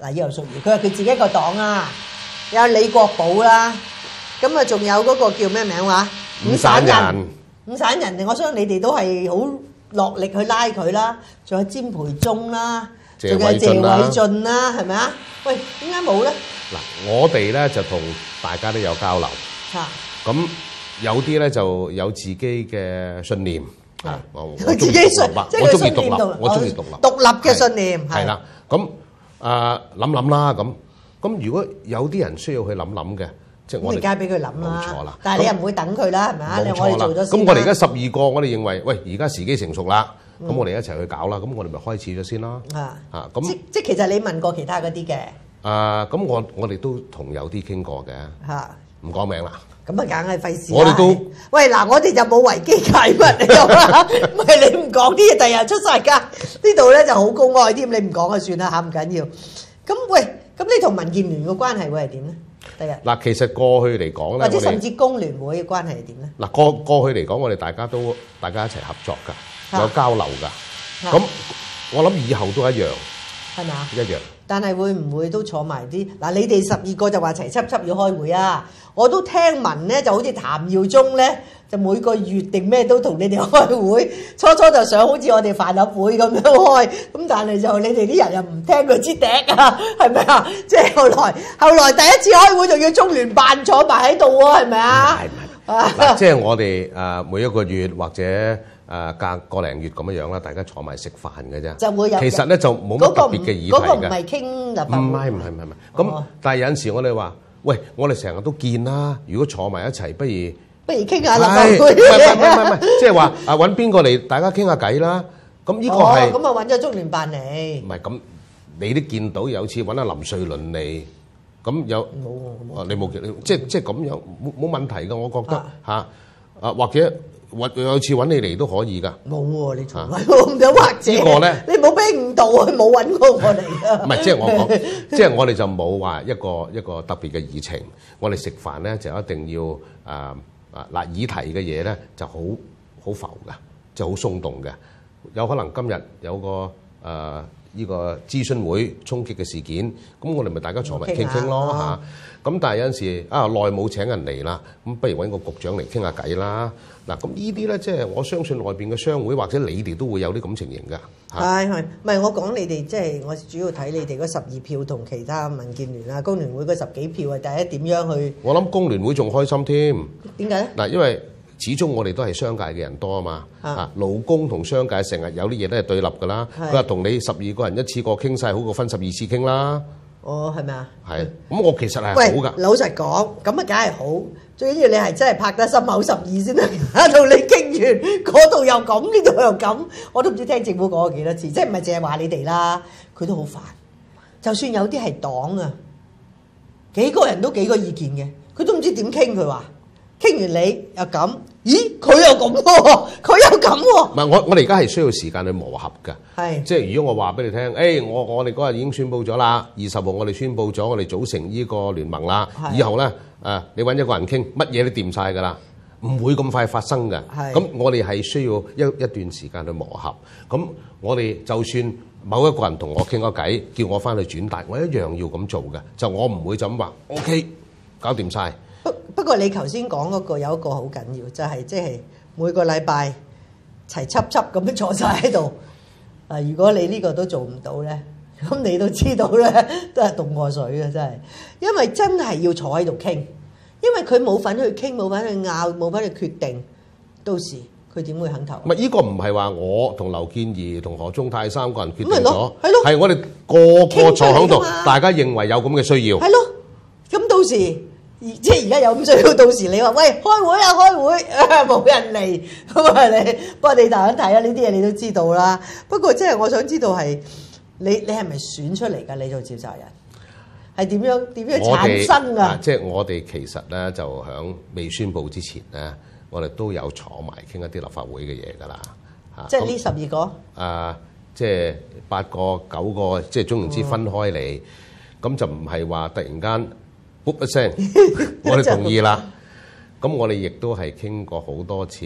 嗱，葉劉淑儀，佢話佢自己一個黨啊，有李國寶啦，咁啊仲有嗰個叫咩名話？ 五散人， 五散人，我相信你哋都係好落力去拉佢啦，仲有詹培忠啦，仲有謝偉俊啦，係咪啊？喂，點解冇咧？ 嗱，我哋咧就同大家都有交流，咁有啲咧就有自己嘅信念，我自己信，即係佢信念我中意獨立， 獨立嘅信念係啦。咁諗啦，咁如果有啲人需要去諗嘅。即係我哋而家俾佢諗啦， 冇錯啦。 但係你又唔會等佢啦，係咪啊？我哋做咗先。 咁我哋而家12個，我哋認為，喂，而家時機成熟啦，咁我哋一齊去搞啦。咁我哋咪開始咗先啦。咁即其實你問過其他嗰啲嘅。 咁我哋都同有啲傾過嘅。唔講名啦。咁啊，梗係費事啦。 我哋都喂嗱，我哋就冇維基解密你又話，唔係你唔講啲嘢，第日出晒街。呢度咧就好公開添，你唔講就算啦嚇，唔緊要。咁喂，咁你同民建聯嘅關係會係點咧？ 嗱，其實過去嚟講咧， 或者甚至工聯會嘅關係係點咧？ 嗱，過去嚟講，我哋大家一齊合作㗎，有交流㗎。咁我諗以後都一樣， 係咪啊？ 一樣。但係會唔會都坐埋啲？嗱，你哋12個就話齊輯要開會啊！我都聽聞咧，就好似譚耀宗咧，就每個月定咩都同你哋開會。初就想好似我哋飯盒會咁樣開，咁但係就你哋啲人又唔聽佢支笛啊，係咪啊？即係後來第一次開會仲要中聯辦坐埋喺度喎，係咪啊？ 唔係嗱，即係我哋每一個月或者隔個零月咁樣啦，大家坐埋食飯嘅啫。就會有其實咧就冇乜特別嘅議題嘅。嗰個唔係傾立法會。唔係。咁但係有陣時我哋話，喂，我哋成日都見啦。如果坐埋一齊，不如傾下立法會。唔係，即係話揾邊個嚟，大家傾下偈啦。咁呢個係。咁啊揾咗中聯辦嚟。唔係咁，你都見到有次揾阿林瑞麟嚟，咁有冇？你冇即係咁樣冇問題㗎，我覺得嚇或者。有次揾你嚟都可以㗎。冇喎，你從來冇咁樣或者。呢個咧，你冇俾誤導啊！冇揾過我嚟㗎。唔係，即係我講，即係我哋就冇話一個特別嘅議程。我哋食飯咧就一定要嗱議題嘅嘢咧就好浮㗎，就好鬆動嘅。有可能今日有個呢個諮詢會衝擊嘅事件，咁我哋咪大家坐埋傾傾咯嚇。咁但係有陣時耐冇請人嚟啦，咁不如揾個局長嚟傾下偈啦。嗱，咁呢啲咧，即係我相信外邊嘅商會或者你哋都會有啲咁情形㗎。係，唔係我講你哋，即係我主要睇你哋嗰12票同其他民建聯啊、工聯會嗰10幾票係第一點樣去？我諗工聯會仲開心添。點解咧？嗱，因為始終我哋都係商界嘅人多啊嘛。勞工同商界成日有啲嘢都係對立㗎啦。佢話同你12個人一次過傾晒，好過分12次傾啦。哦，係咪啊？係。咁我其實係好㗎。老實講，咁啊梗係好。最緊要你係真係拍得心口12先啦，到你傾完嗰度又咁，呢度又咁，我都唔知聽政府講過幾多次，即係唔係淨係話你哋啦，佢都好煩。就算有啲係黨啊，幾個人都幾個意見嘅，佢都唔知點傾。佢話傾完你又咁，咦佢又咁喎，佢又咁喎。唔係我哋而家係需要時間去磨合㗎。係，即係如果我話俾你聽，我哋嗰日已經宣佈咗啦，20號我哋宣佈咗，我哋組成呢個聯盟啦，以後咧。你揾一個人傾，乜嘢都掂晒㗎啦，唔會咁快發生㗎。咁我哋係需要一段時間去磨合。咁我哋就算某一個人同我傾個偈，叫我翻去轉達，我一樣要咁做嘅。就我唔會就咁話 OK，搞掂晒。不過你頭先講嗰個有一個好緊要，就係即係每個禮拜齊輯咁樣坐晒喺度。如果你呢個都做唔到咧？咁你都知道咧，都係凍過水嘅，真係。因為真係要坐喺度傾，因為佢冇份去傾，冇份去拗，冇份去決定，到時佢點會肯投？唔係，呢個唔係話我同劉健儀同何宗泰3個人決定咗，係我哋個個坐喺度，大家認為有咁嘅需要。係咯，咁到時即係而家有咁需要，到時你話喂開會啊開會，冇人嚟咁啊你，不過你大家睇下呢啲嘢你都知道啦。不過即係我想知道係。你係咪選出嚟㗎？你做召集人係點樣產生㗎？即係我哋其實咧就響未宣佈之前咧，我哋都有坐埋傾一啲立法會嘅嘢㗎啦。即係呢12個？即係8個、9個，即係總言之分開嚟，咁就唔係話突然間卜一聲，我哋同意啦。咁我哋亦都係傾過好多次。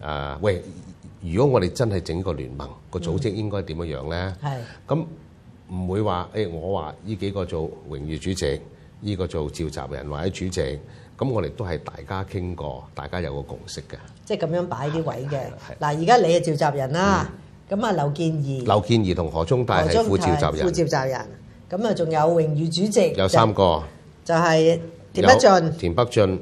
喂！如果我哋真係整個聯盟，個組織應該點樣咧？係咁唔會話我話呢幾個做榮譽主席，呢個做召集人或者主席，咁我哋都係大家傾過，大家有個共識嘅。 即係咁樣擺啲位嘅。嗱，而家你係召集人啦，咁啊劉健儀同何宗泰係副召集人。 副召集人，咁啊仲有榮譽主席。 有3個， 就係田北俊、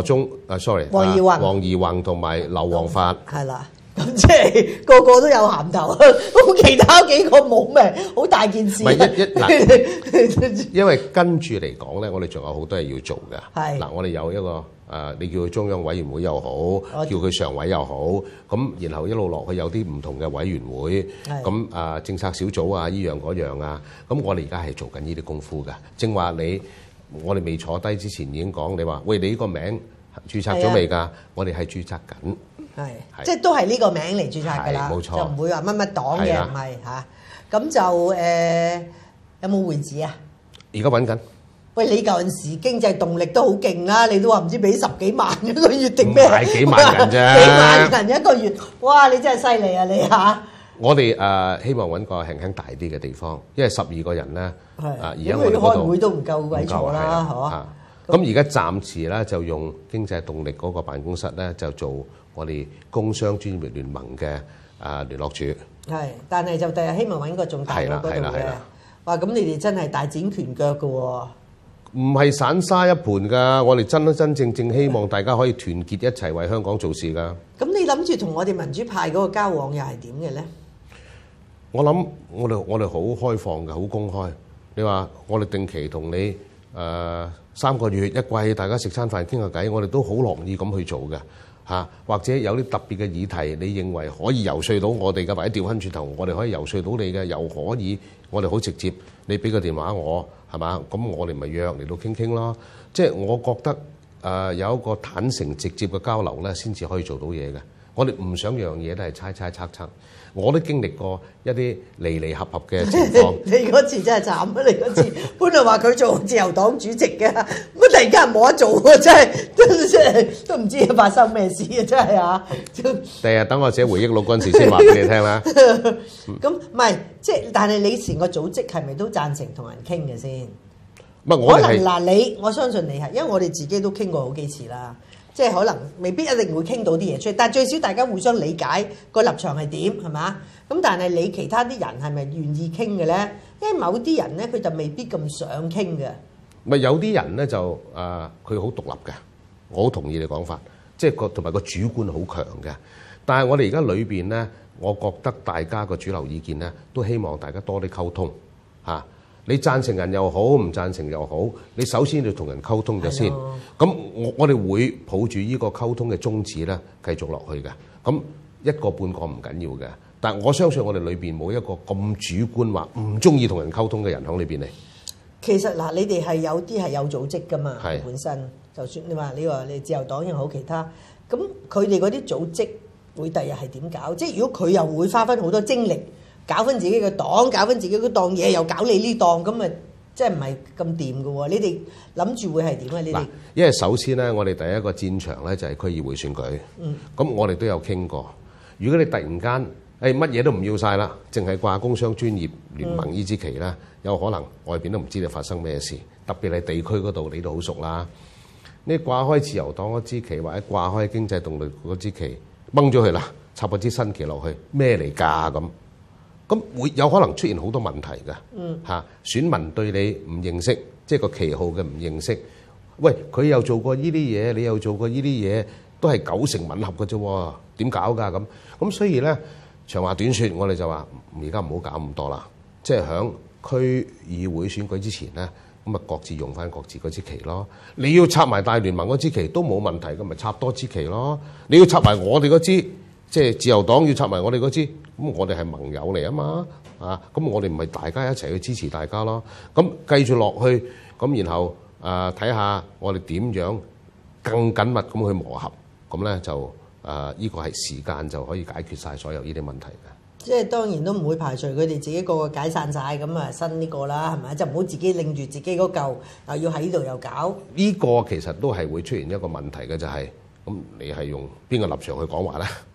黃宜宏同埋劉皇發。係啦。咁即係個個都有銜頭，咁其他幾個冇咩，好大件事。 唔係因為跟住嚟講咧，我哋仲有好多嘢要做嘅。係嗱，我哋有一個你叫佢中央委員會又好，叫佢常委又好，咁然後一路落去有啲唔同嘅委員會，咁政策小組啊，依樣嗰樣啊，咁我哋而家係做緊呢啲功夫嘅。正話我哋未坐低之前已經講，你話喂，你呢個名註冊咗未㗎？我哋係註冊緊。係，即係都係呢個名嚟註冊㗎啦，冇錯，就唔會話乜乜黨嘅，唔係嚇。咁就有冇會址啊？而家揾緊。喂，你舊陣時經濟動力都好勁啦，你都話唔知俾10幾萬一個月定咩？唔係幾萬人啫，幾萬人一個月，哇！你真係犀利啊你嚇！我哋希望揾個輕輕大啲嘅地方，因為12個人咧，而家我哋嗰度開會都唔夠位坐啦，嗬。咁而家暫時咧就用經濟動力嗰個辦公室咧就做我哋工商專業聯盟嘅聯絡處。係，但係就第日希望揾個仲大嗰度嘅。哇！咁你哋真係大展拳腳㗎喎。唔係散沙一盤㗎，我哋真正希望大家可以團結一齊為香港做事㗎。咁你諗住同我哋民主派嗰個交往又係點嘅咧？我諗我哋好開放嘅，好公開。你話我哋定期同你3個月一季，大家食餐飯傾下偈，我哋都好樂意咁去做嘅嚇。或者有啲特別嘅議題，你認為可以游說到我哋嘅，或者調翻轉頭，我哋可以游說到你嘅，又可以我哋好直接，你俾個電話我係嘛？咁我哋咪約嚟到傾傾咯。即係我覺得有一個坦誠直接嘅交流咧，先至可以做到嘢嘅。我哋唔想樣嘢都係猜猜測測。我都經歷過一啲離離合合嘅情況。你嗰次真係慘啊！你嗰次本來話佢做自由黨主席嘅，咁突然間冇得做喎，真係都唔知發生咩事啊！真係啊！第日等我寫回憶錄嗰陣時先話俾你聽啦。咁唔係即係，但係你成個組織係咪都贊成同人傾嘅先？唔係我哋嗱我相信你係，因為我哋自己都傾過好幾次啦。即係可能未必一定會傾到啲嘢出嚟，但係最少大家互相理解個立場係點係嘛？咁但係你其他啲人係咪願意傾嘅咧？因為某啲人咧佢就未必咁想傾嘅。咪有啲人咧就佢好獨立嘅，我好同意你講法，即係同埋個主觀好強嘅。但係我哋而家裏邊咧，我覺得大家個主流意見咧都希望大家多啲溝通嚇。你贊成人又好，唔贊成又好，你首先要同人溝通咗先。咁我哋會抱住呢個溝通嘅宗旨咧，繼續落去嘅。咁一個半個唔緊要嘅，但係我相信我哋裏邊冇一個咁主觀話唔中意同人溝通嘅人喺裏邊嚟。其實嗱，你哋係有啲係有組織噶嘛，本身就算你話你自由黨又好其他，咁佢哋嗰啲組織會第日係點搞？即係如果佢又會花翻好多精力。搞翻自己嘅黨，搞翻自己嗰檔嘢，又搞你呢檔，咁咪即係唔係咁掂嘅喎？你哋諗住會係點啊？你哋因為首先咧，我哋第一個戰場咧就係區議會選舉。咁我哋都有傾過。如果你突然間乜嘢都唔要晒啦，淨係掛工商專業聯盟呢支旗咧，有可能外邊都唔知你發生咩事。特別係地區嗰度，你都好熟啦。你掛開自由黨嗰支旗，或者掛開經濟動力嗰支旗，掹咗佢啦，插嗰支新旗落去，咩嚟㗎咁？咁會有可能出現好多問題㗎，選民對你唔認識，即係個旗號嘅唔認識。喂，佢又做過呢啲嘢，你又做過呢啲嘢，都係9成吻合嘅啫，點搞㗎咁？所以咧，長話短説，我哋就話而家唔好搞咁多啦，即係響區議會選舉之前咧，咁啊各自用翻各自嗰支旗咯。你要插埋大聯盟嗰支旗都冇問題，咁咪插多支旗咯。你要插埋我哋嗰支。即係自由黨要插埋我哋嗰支，咁我哋係盟友嚟啊嘛，咁我哋唔係大家一齊去支持大家咯，咁繼續落去，咁然後睇下我哋點樣更緊密咁去磨合，咁咧就呢個係時間就可以解決晒所有呢啲問題嘅。即係當然都唔會排除佢哋自己個個解散晒，咁啊新呢個啦，係咪？就唔好自己拎住自己嗰嚿，又要喺呢度又搞。呢個其實都係會出現一個問題嘅，就係。咁你係用邊個立場去講話咧？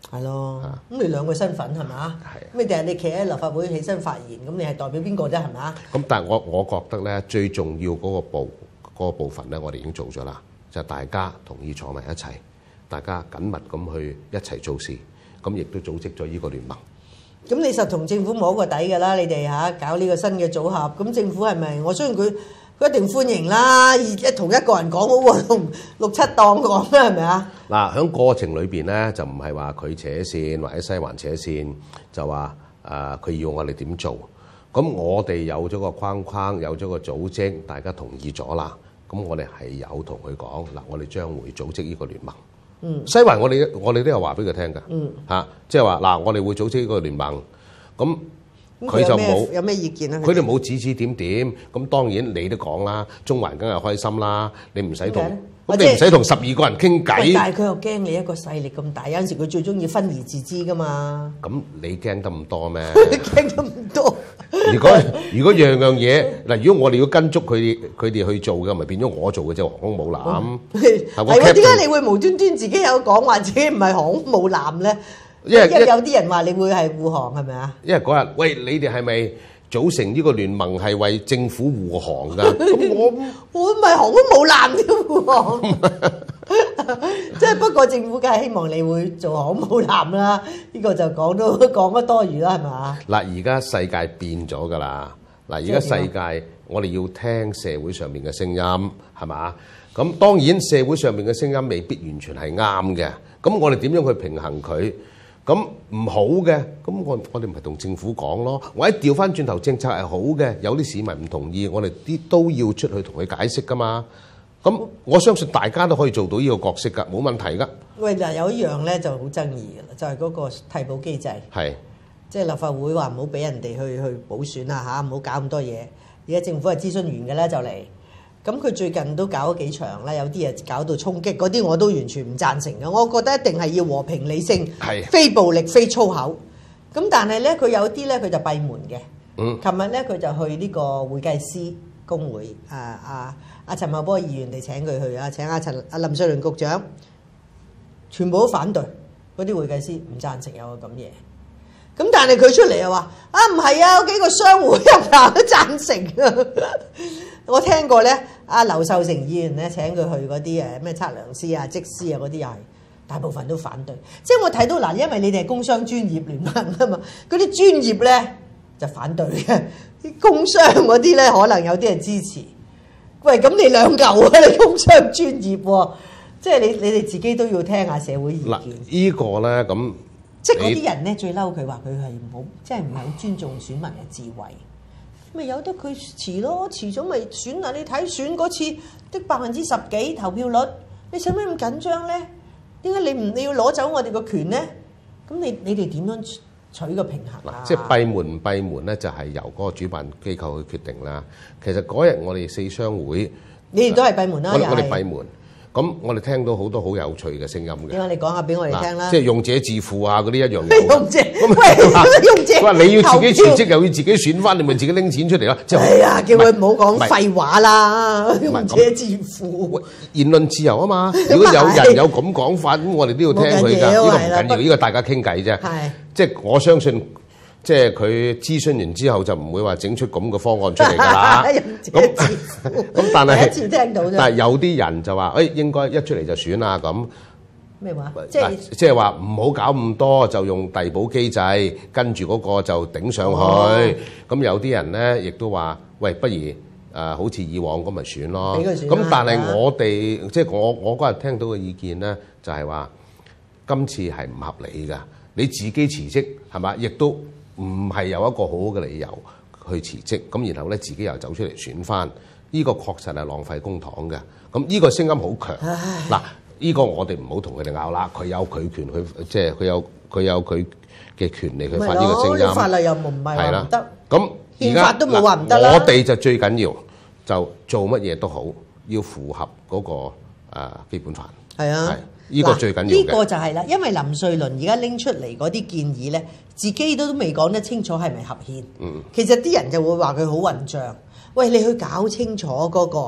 係咯，咁你兩個身份係嘛？咁你第日你企喺立法會起身發言，咁你係代表邊個啫？係嘛？ 咁但係我覺得咧，最重要嗰個部分咧，我哋已經做咗啦，就係大家同意坐埋一齊，大家緊密咁去一齊做事，咁亦都組織咗呢個聯盟。 咁你實同政府摸個底㗎啦，你哋嚇搞呢個新嘅組合，咁政府係咪？我相信佢一定歡迎啦，同一個人講好過同6、7檔講啦，係咪啊？ 嗱，喺過程裏邊咧，就唔係話佢扯線或者西環扯線，就話佢要我哋點做。咁我哋有咗個框框，有咗個組織，大家同意咗啦。咁我哋係有同佢講嗱，我哋將會組織呢個聯盟。西環我哋都有話俾佢聽㗎。即係話嗱，我哋會組織呢個聯盟。咁佢就冇有咩意見啊？ 佢哋冇指指點點。咁當然你都講啦，中環梗係開心啦。你唔使同咁你唔使同12個人傾偈。 但係佢又驚你一個勢力咁大，有陣時佢最中意分而治之㗎嘛。 咁你驚得咁多咩？ 驚得咁多。 如果樣嘢嗱，如果我哋要跟足佢哋去做嘅，咪變咗我做嘅啫，航空母艦。 係喎，點解你會無端端自己有講話自己唔係航空母艦咧？因為有啲人話你會係護航係咪啊？ 因為嗰日喂，你哋係咪組成呢個聯盟係為政府護航㗎？咁我唔係航空母艦嘅護航，即係不過政府梗係希望你會做航空母艦啦。呢個就講得多餘啦，係咪？ 嗱，而家世界變咗㗎啦。嗱，而家世界我哋要聽社會上面嘅聲音，係嘛？咁當然社會上面嘅聲音未必完全係啱嘅。咁我哋點樣去平衡佢？咁唔好嘅，咁我哋唔係同政府講咯，或者調翻轉頭政策係好嘅，有啲市民唔同意，我哋都要出去同佢解釋噶嘛。咁我相信大家都可以做到呢個角色㗎，冇問題㗎。 喂，嗱有一樣咧就好爭議㗎啦，就係嗰個替補機制。係，即係立法會話唔好俾人哋去補選啊嚇，唔好搞咁多嘢。而家政府係諮詢完嘅咧就嚟。咁佢最近都搞咗幾場啦，有啲嘢搞到衝擊，嗰啲我都完全唔贊成嘅。我覺得一定係要和平理性，非暴力非粗口。咁但係咧，佢有啲咧佢就閉門嘅。琴日咧佢就去呢個會計師公會，陳茂波議員哋請佢去啊，請林瑞麟局長，全部都反對，嗰啲會計師唔贊成有個咁嘢。咁但係佢出嚟又話唔係啊，有幾個商會入行都贊成啊。我聽過咧，阿劉秀成議員咧請佢去嗰啲咩測量師啊、則師啊嗰啲又係大部分都反對。即係我睇到嗱，因為你哋係工商專業聯盟啊嘛，嗰啲專業咧就反對嘅，啲工商嗰啲咧可能有啲係支持。喂，咁你兩嚿啊，你工商專業喎，即係你哋自己都要聽下社會意見。 嗱，呢個咧咁， 即係嗰啲人咧最嬲佢話佢係唔好，即係唔係好尊重選民嘅智慧。咪由得佢遲咯，遲咗咪選啊！你睇選嗰次的10%幾投票率，你使咩咁緊張咧？點解你要攞走我哋個權咧？咁你哋點樣取個平衡啊？ 即係閉門唔閉門咧，就係由嗰個主辦機構去決定啦。其實嗰日我哋4商會， 你哋都係閉門啦， 我哋閉門。咁我哋聽到好多好有趣嘅聲音嘅。 點解你講下俾我哋聽啦？ 即係用者自負啊，嗰啲一樣有。 用者， 用者。佢話你要自己辭職，又要自己選翻，你咪自己拎錢出嚟啦。 係啊，叫佢唔好講廢話啦，用者自負。 言論自由啊嘛，如果有人有咁講法，咁我哋都要聽佢㗎。呢個唔緊要，呢個大家傾偈啫。係。即係我相信。即係佢諮詢完之後就唔會話整出咁嘅方案出嚟㗎啦。咁但係第一次聽到啫。但係有啲人就話：應該一出嚟就選啊咁。 咩話？ 即係話唔好搞咁多，就用遞補機制，跟住嗰個就頂上去。咁有啲人咧亦都話：喂，不如好似以往咁咪選咯。咁但係我哋即係我嗰日聽到嘅意見咧，就係話今次係唔合理㗎。你自己辭職係嘛？亦都唔係有一個好好嘅理由去辭職，咁然後咧自己又走出嚟選翻，呢個確實係浪費公帑嘅。咁呢個聲音好強。嗱，呢個我哋唔好同佢哋拗啦，佢有佢權去，即係佢有佢嘅權利去發呢個聲音。 法律又唔係話唔得。 咁憲法都冇話唔得啦。 我哋就最緊要就做乜嘢都好，要符合嗰個基本法。係啊。呢個最緊要嘅。呢個就係啦，因為林瑞麟而家拎出嚟嗰啲建議咧，自己都未講得清楚係咪合憲。其實啲人就會話佢好混帳。喂，你去搞清楚嗰個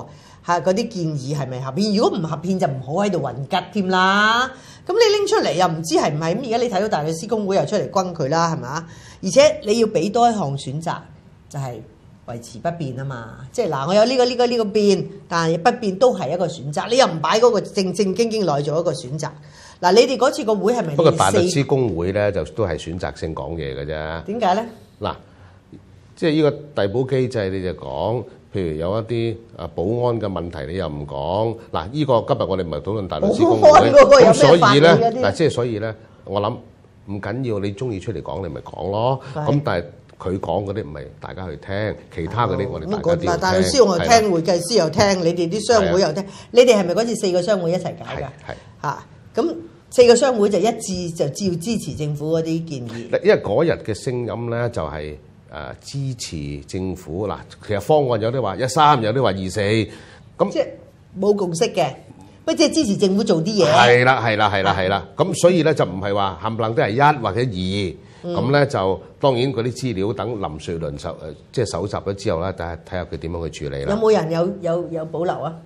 嗰啲建議係咪合憲？如果唔合憲就唔好喺度混吉添啦。咁你拎出嚟又唔知係唔係咁？而家你睇到大律師公會又出嚟轟佢啦，係嘛？而且你要俾多一項選擇，就係維持不變啊嘛。即係嗱，我有呢個變，但係不變都係一個選擇。你又唔擺嗰個正正經經來做一個選擇。嗱，你哋嗰次個會係咪？ 不過大律師公會咧就都係選擇性講嘢嘅啫。 點解咧？ 嗱，即係呢個遞補機制，你就講，譬如有一啲保安嘅問題，你又唔講。嗱，呢個今日我哋唔係討論大律師公會，咁所以咧，嗱，即係所以咧，我諗唔緊要，你中意出嚟講，你咪講咯。咁但係佢講嗰啲唔係大家去聽，其他嗰啲我哋大家都要聽。 大律師我又聽，會計師又聽，你哋啲商會又聽。你哋係咪嗰次4個商會一齊搞㗎？ 係嚇，咁4個商會就一致就照支持政府嗰啲建議。 因為嗰日嘅聲音咧就係支持政府嗱，其實方案有啲話13，有啲話24，咁即係冇共識嘅，不即係支持政府做啲嘢。 係啦，咁所以咧就唔係話冚唪唥都係1或者2，咁咧就當然嗰啲資料等林瑞麟即係搜集咗之後咧，睇下佢點樣去處理啦。 有冇人有保留啊？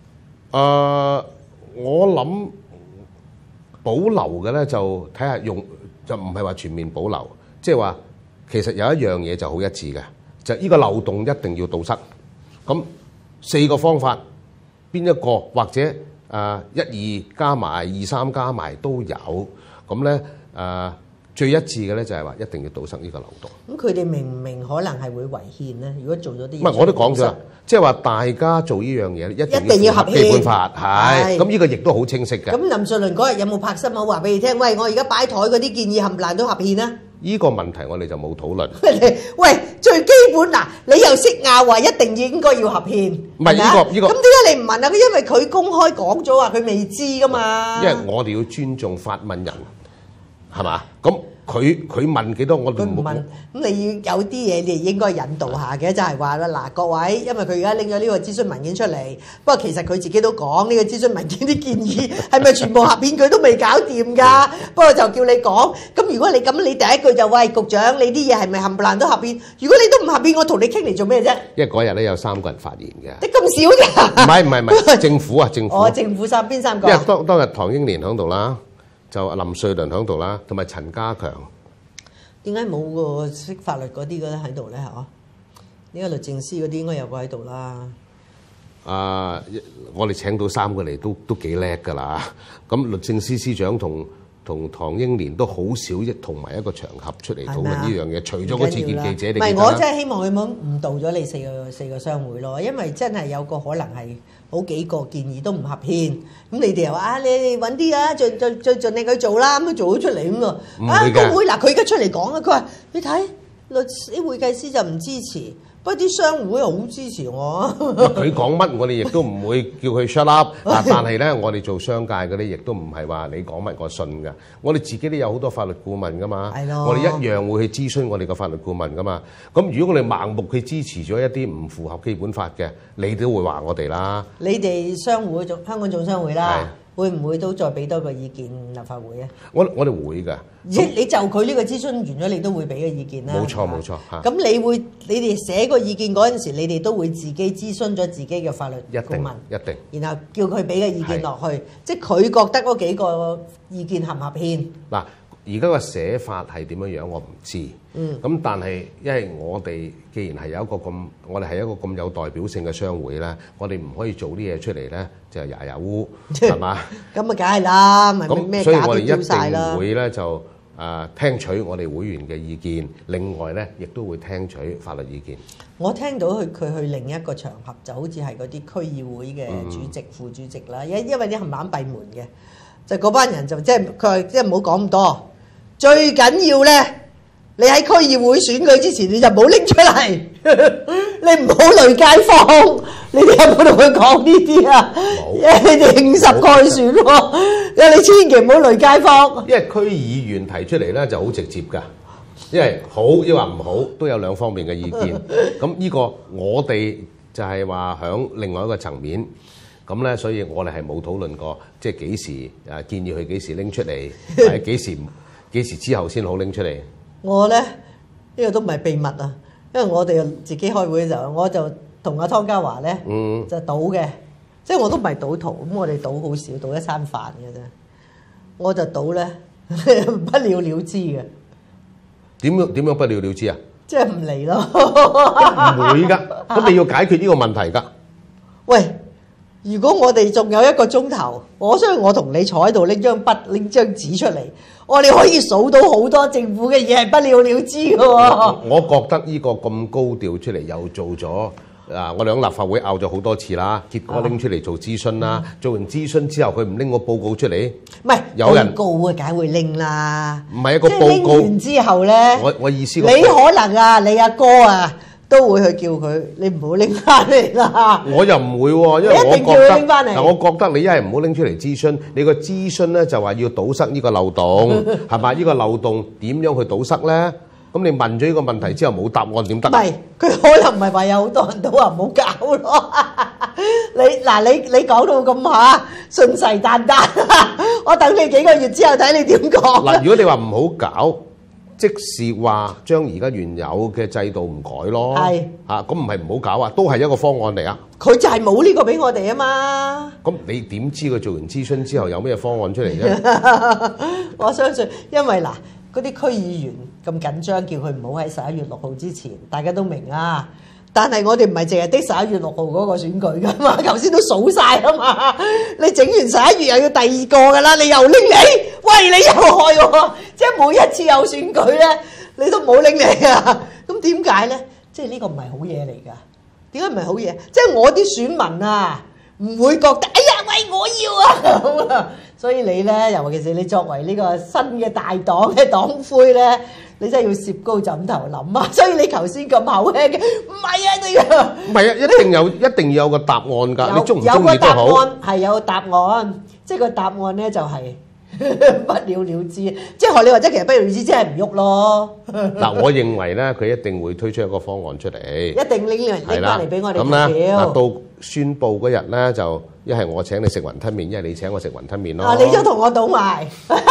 我諗保留嘅咧就睇下用，就唔係話全面保留，即係話其實有一樣嘢就好一致嘅，就呢個漏洞一定要堵塞。咁4個方法邊一個或者1、2加埋2、3加埋都有，咁咧最一致嘅咧就係話一定要堵塞呢個漏洞。咁佢哋明唔明可能係會違憲咧？如果做咗啲嘢， 唔係我都講咗啦，即係話大家做呢樣嘢一定要合憲基本法係，咁呢個亦都好清晰嘅。 咁林瑞麟嗰日有冇拍心口話俾你聽？喂，我而家擺台嗰啲建議冚唪唥都合憲啊？ 呢個問題我哋就冇討論。 喂，最基本嗱，你又識拗話一定應該要合憲， 唔係呢個。 咁點解你唔問啊？因為佢公開講咗話佢未知噶嘛。 因為我哋要尊重發問人，係嘛？咁佢問幾多我哋唔問。 咁你要有啲嘢你應該引導下嘅，就係話啦，嗱各位，因為佢而家拎咗呢個諮詢文件出嚟，不過其實佢自己都講呢個諮詢文件啲建議係咪全部合憲佢都未搞掂㗎。不過就叫你講，咁如果你咁，你第一句就喂局長，你啲嘢係咪冚唪唥都合憲？如果你都唔合憲，我同你傾嚟做咩啫？ 因為嗰日咧有3個人發言嘅。 你咁少㗎？ 唔係政府啊，政府。 哦，政府邊3個？ 因為當日唐英年喺度啦，就林瑞麟喺度啦，同埋陳家強。 點解冇個識法律嗰啲嘅喺度咧？嚇，點解律政司嗰啲應該有個喺度啦？ 我哋請到3個嚟都幾叻㗎啦。咁律政司司長同唐英年都好少同埋一個場合出嚟討論呢樣嘢，除咗嗰次見記者。 唔係，我真係希望佢冇誤導咗你四個商會咯，因為真係有個可能係好幾個建議都唔合憲，咁你哋又話你揾啲啊，盡力去做啦，咁做咗出嚟咁啊，公會嗱佢而家出嚟講啊，佢話你睇律師會計師就唔支持。不過啲商會好支持我。 佢講乜，我哋亦都唔會叫佢 shut up。但係咧，我哋做商界嗰啲，亦都唔係話你講乜我信㗎。我哋自己都有好多法律顧問㗎嘛。係咯。我哋一樣會去諮詢我哋個法律顧問㗎嘛。咁如果我哋盲目去支持咗一啲唔符合基本法嘅，你都會話我哋啦。 你哋商會香港總商會啦。會唔會都再俾多個意見立法會啊？ 我哋會㗎。 而且你就佢呢個諮詢完咗，你都會俾個意見啦。 冇錯嚇。 咁你哋寫個意見嗰陣時，你哋都會自己諮詢咗自己嘅法律顧問， 一定。然後叫佢俾個意見落去，即係佢覺得嗰幾個意見合唔合憲？ 嗱，而家個寫法係點樣我唔知。咁但係因為我哋既然係有一個咁，我哋係一個咁有代表性嘅商會咧，我哋唔可以做啲嘢出嚟咧，就牙污係嘛？ 咁啊，梗係啦，咪咩所以我哋一定會咧就聽取我哋會員嘅意見，另外咧亦都會聽取法律意見。我聽到佢去另一個場合，就好似係嗰啲區議會嘅主席、副主席啦，因為啲冚唪唥閉門嘅，就嗰班人就即係佢話即係唔好講咁多，最緊要咧。你喺區議會選舉之前，你就唔好拎出嚟，你唔好累街坊。你哋有冇同佢講呢啲啊？冇，你哋50概選喎，你千祈唔好累街坊。 因為區議員提出嚟咧就好直接㗎，因為好抑或唔好都有兩方面嘅意見。咁呢個我哋就係話響另外一個層面，咁咧，所以我哋係冇討論過，即係幾時建議佢幾時拎出嚟，或者幾時之後先好拎出嚟。 我咧呢個都唔係秘密啊，因為我哋自己開會嘅時候，我就同阿湯家驊咧就賭嘅， 即係我都唔係賭徒，咁我哋賭好少，賭一餐飯嘅啫。我就賭咧不了了之嘅。 點樣不了了之啊？ 即係唔嚟咯。 唔會㗎，咁你要解決呢個問題㗎。 喂，如果我哋仲有一個鐘頭，我相信我同你坐喺度拎張筆拎張紙出嚟，我哋可以數到好多政府嘅嘢係不了了之嘅喎。 我覺得呢個咁高調出嚟又做咗。我哋喺立法會拗咗好多次啦，結果拎出嚟做諮詢啦，做完諮詢之後佢唔拎個報告出嚟， 唔係有人報告啊，梗會拎啦。 唔係一個報告。 拎完之後咧， 我意思， 你可能啊，你阿哥啊都會去叫佢，你唔好拎翻嚟啦。 我又唔會喎，因為我覺得我覺得你一係唔好拎出嚟諮詢，你個諮詢咧就話要堵塞呢個漏洞，係嘛？呢個漏洞點樣去堵塞咧？咁你問咗呢個問題之後冇答案點得？ 唔係，佢可能唔係話有好多人都話唔好搞咯。你講到咁下信誓旦旦，我等你幾個月之後睇你點講。 嗱，如果你話唔好搞，即是話將而家原有嘅制度唔改咯。係嚇，咁唔係唔好搞啊，都係一個方案嚟啊。佢就係冇呢個俾我哋啊嘛。 咁你點知佢做完諮詢之後有咩方案出嚟啫？ 我相信，因為嗱。嗰啲區議員咁緊張，叫佢唔好喺11月6號之前，大家都明啊。但係我哋唔係淨係的11月6號嗰個選舉噶嘛，頭先都數晒啊嘛。你整完11月又要第二個噶啦，你又拎你，喂你又害我，即係每一次有選舉咧，你都冇拎你啊。咁點解咧？即係呢個唔係好嘢嚟㗎。點解唔係好嘢？即係我啲選民啊，唔會覺得，哎呀喂，我要啊。所以你咧，尤其是你作為呢個新嘅大黨嘅黨魁咧，你真係要攝高枕頭諗啊！所以你頭先咁口輕嘅，唔係啊，你唔係啊，一定要有個答案㗎。你中唔中意都好。有個答案係有答案，即係個答案咧就係不了了之。即係學你話齋，其實不了了之，即係唔喐咯。 嗱，我認為咧，佢一定會推出一個方案出嚟。 一定拎翻嚟俾我哋投票。咁咧，到宣佈嗰日咧就。一係我請你食雲吞麵，一係你請我食雲吞麵咯。 你都同我賭埋，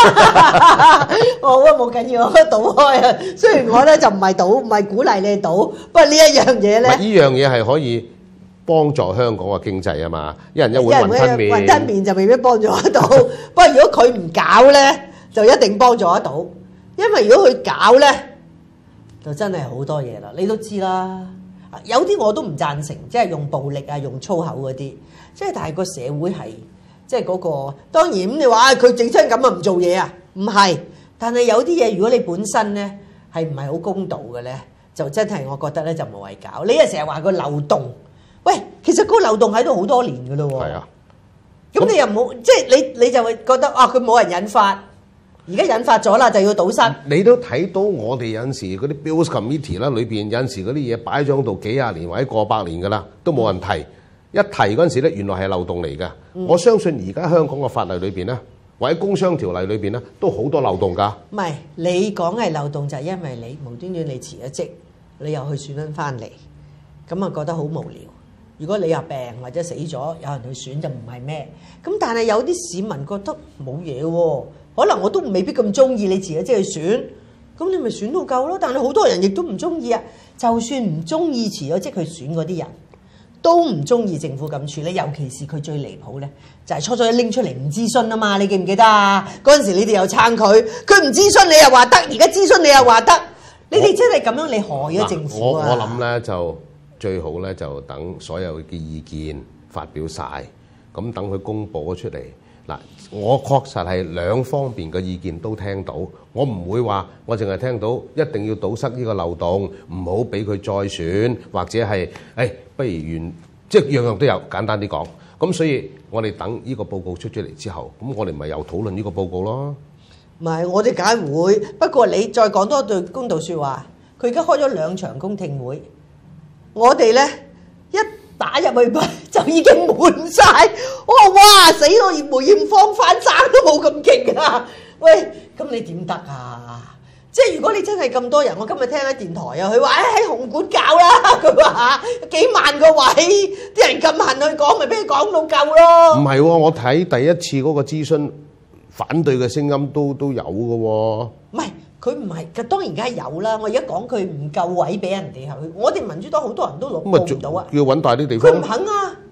我冇緊要，我賭開啊。雖然我咧就唔係賭，唔係鼓勵你賭，不過呢一樣嘢咧， 呢樣嘢係可以幫助香港嘅經濟啊嘛。一人一碗雲吞麵， 雲吞麵就未必幫助得到。不過如果佢唔搞咧，就一定幫助得到。因為如果佢搞咧，就真係好多嘢啦。你都知啦，有啲我都唔贊成，即係用暴力啊，用粗口嗰啲。即係，但係個社會係即係嗰個當然咁，你話佢整親咁啊唔做嘢啊？唔係，但係有啲嘢如果你本身咧係唔係好公道嘅咧，就真係我覺得咧就無謂搞。你又成日話個漏洞，喂，其實個漏洞喺度好多年㗎咯喎。係啊，咁你又冇即係你就會覺得啊，佢冇人引發，而家引發咗啦，就要堵塞。 你都睇到我哋有陣時嗰啲 Bills Committee 啦，裏邊有陣時嗰啲嘢擺咗喺度幾廿年或者過百年㗎啦，都冇人提。一提嗰陣時咧，原來係漏洞嚟㗎。我相信而家香港嘅法例裏邊咧，或者工商條例裏邊咧，都好多漏洞㗎。唔係你講係漏洞，就係因為你無端端你辭咗職，你又去選翻嚟，咁啊覺得好無聊。如果你又病或者死咗，有人去選就唔係咩。咁但係有啲市民覺得冇嘢喎，可能我都未必咁中意你辭咗職去選，咁你咪選到夠咯。但係好多人亦都唔中意啊。就算唔中意辭咗職去選嗰啲人，都唔中意政府咁處理，尤其是佢最離譜咧，就係初初一拎出嚟唔諮詢啊嘛，你記唔記得啊？嗰陣時你哋又撐佢，佢唔諮詢你又話得，而家諮詢你又話得，你哋真係咁樣你害咗政府啊！我諗咧就最好咧就等所有嘅意見發表晒，咁等佢公佈咗出嚟。嗱，我確實係兩方面嘅意見都聽到，我唔會話我淨係聽到一定要堵塞呢個漏洞，唔好俾佢再選，或者係不如即係樣樣都有。簡單啲講，咁所以我哋等呢個報告出咗嚟之後，咁我哋咪又討論呢個報告咯。唔係，我哋梗係會，不過你再講多句公道説話，佢而家開咗2場公聽會，我哋咧一打入去就已經滿晒。我話哇，死到梅艷芳翻生都冇咁勁啊！喂，咁你點得啊？即係如果你真係咁多人，我今日聽喺電台啊，佢話喺紅館搞啦，佢話幾萬個位，啲人咁恨去講，咪俾佢講到夠咯。唔係喎，我睇第一次嗰個諮詢反對嘅聲音都有嘅喎。唔係。佢唔係，當然梗係有啦。我而家講佢唔夠位俾人哋去，我哋民主黨好多人都攞唔到啊。要揾大啲地方。佢唔肯啊，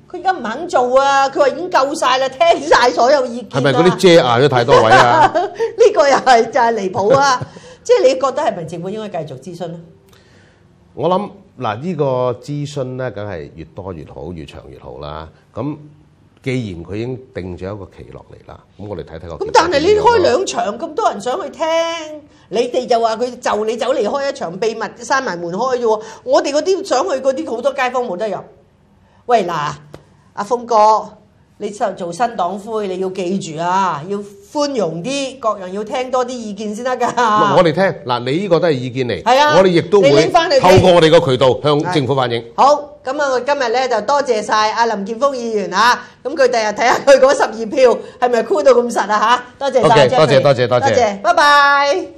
佢而家唔肯做啊！佢話已經夠晒啦，聽晒所有意見。 係咪嗰啲遮壓咗太多位啊？ 呢個又係就係離譜啊！即係你覺得係咪政府應該繼續諮詢咧？ 我諗嗱，呢個諮詢咧，梗係越多越好，越長越好啦。咁既然佢已經定咗一個期落嚟啦，咁我哋睇睇個。 咁但係你開兩場咁多人想去聽，你哋就話佢就你走嚟開一場秘密閂埋門開啫喎。我哋嗰啲想去嗰啲好多街坊冇得入。喂嗱，阿峰哥，你做新黨魁，你要記住啊，要寬容啲，各人要聽多啲意見先得㗎。 我哋聽嗱，你呢個都係意見嚟， 係啊， 我哋亦都會透過我哋個渠道向政府反映。 好，咁啊，我今日咧就多謝晒阿林健鋒議員嚇，咁佢第日睇下佢嗰12票係咪箍到咁實啊嚇，多謝晒， 多謝， 拜拜。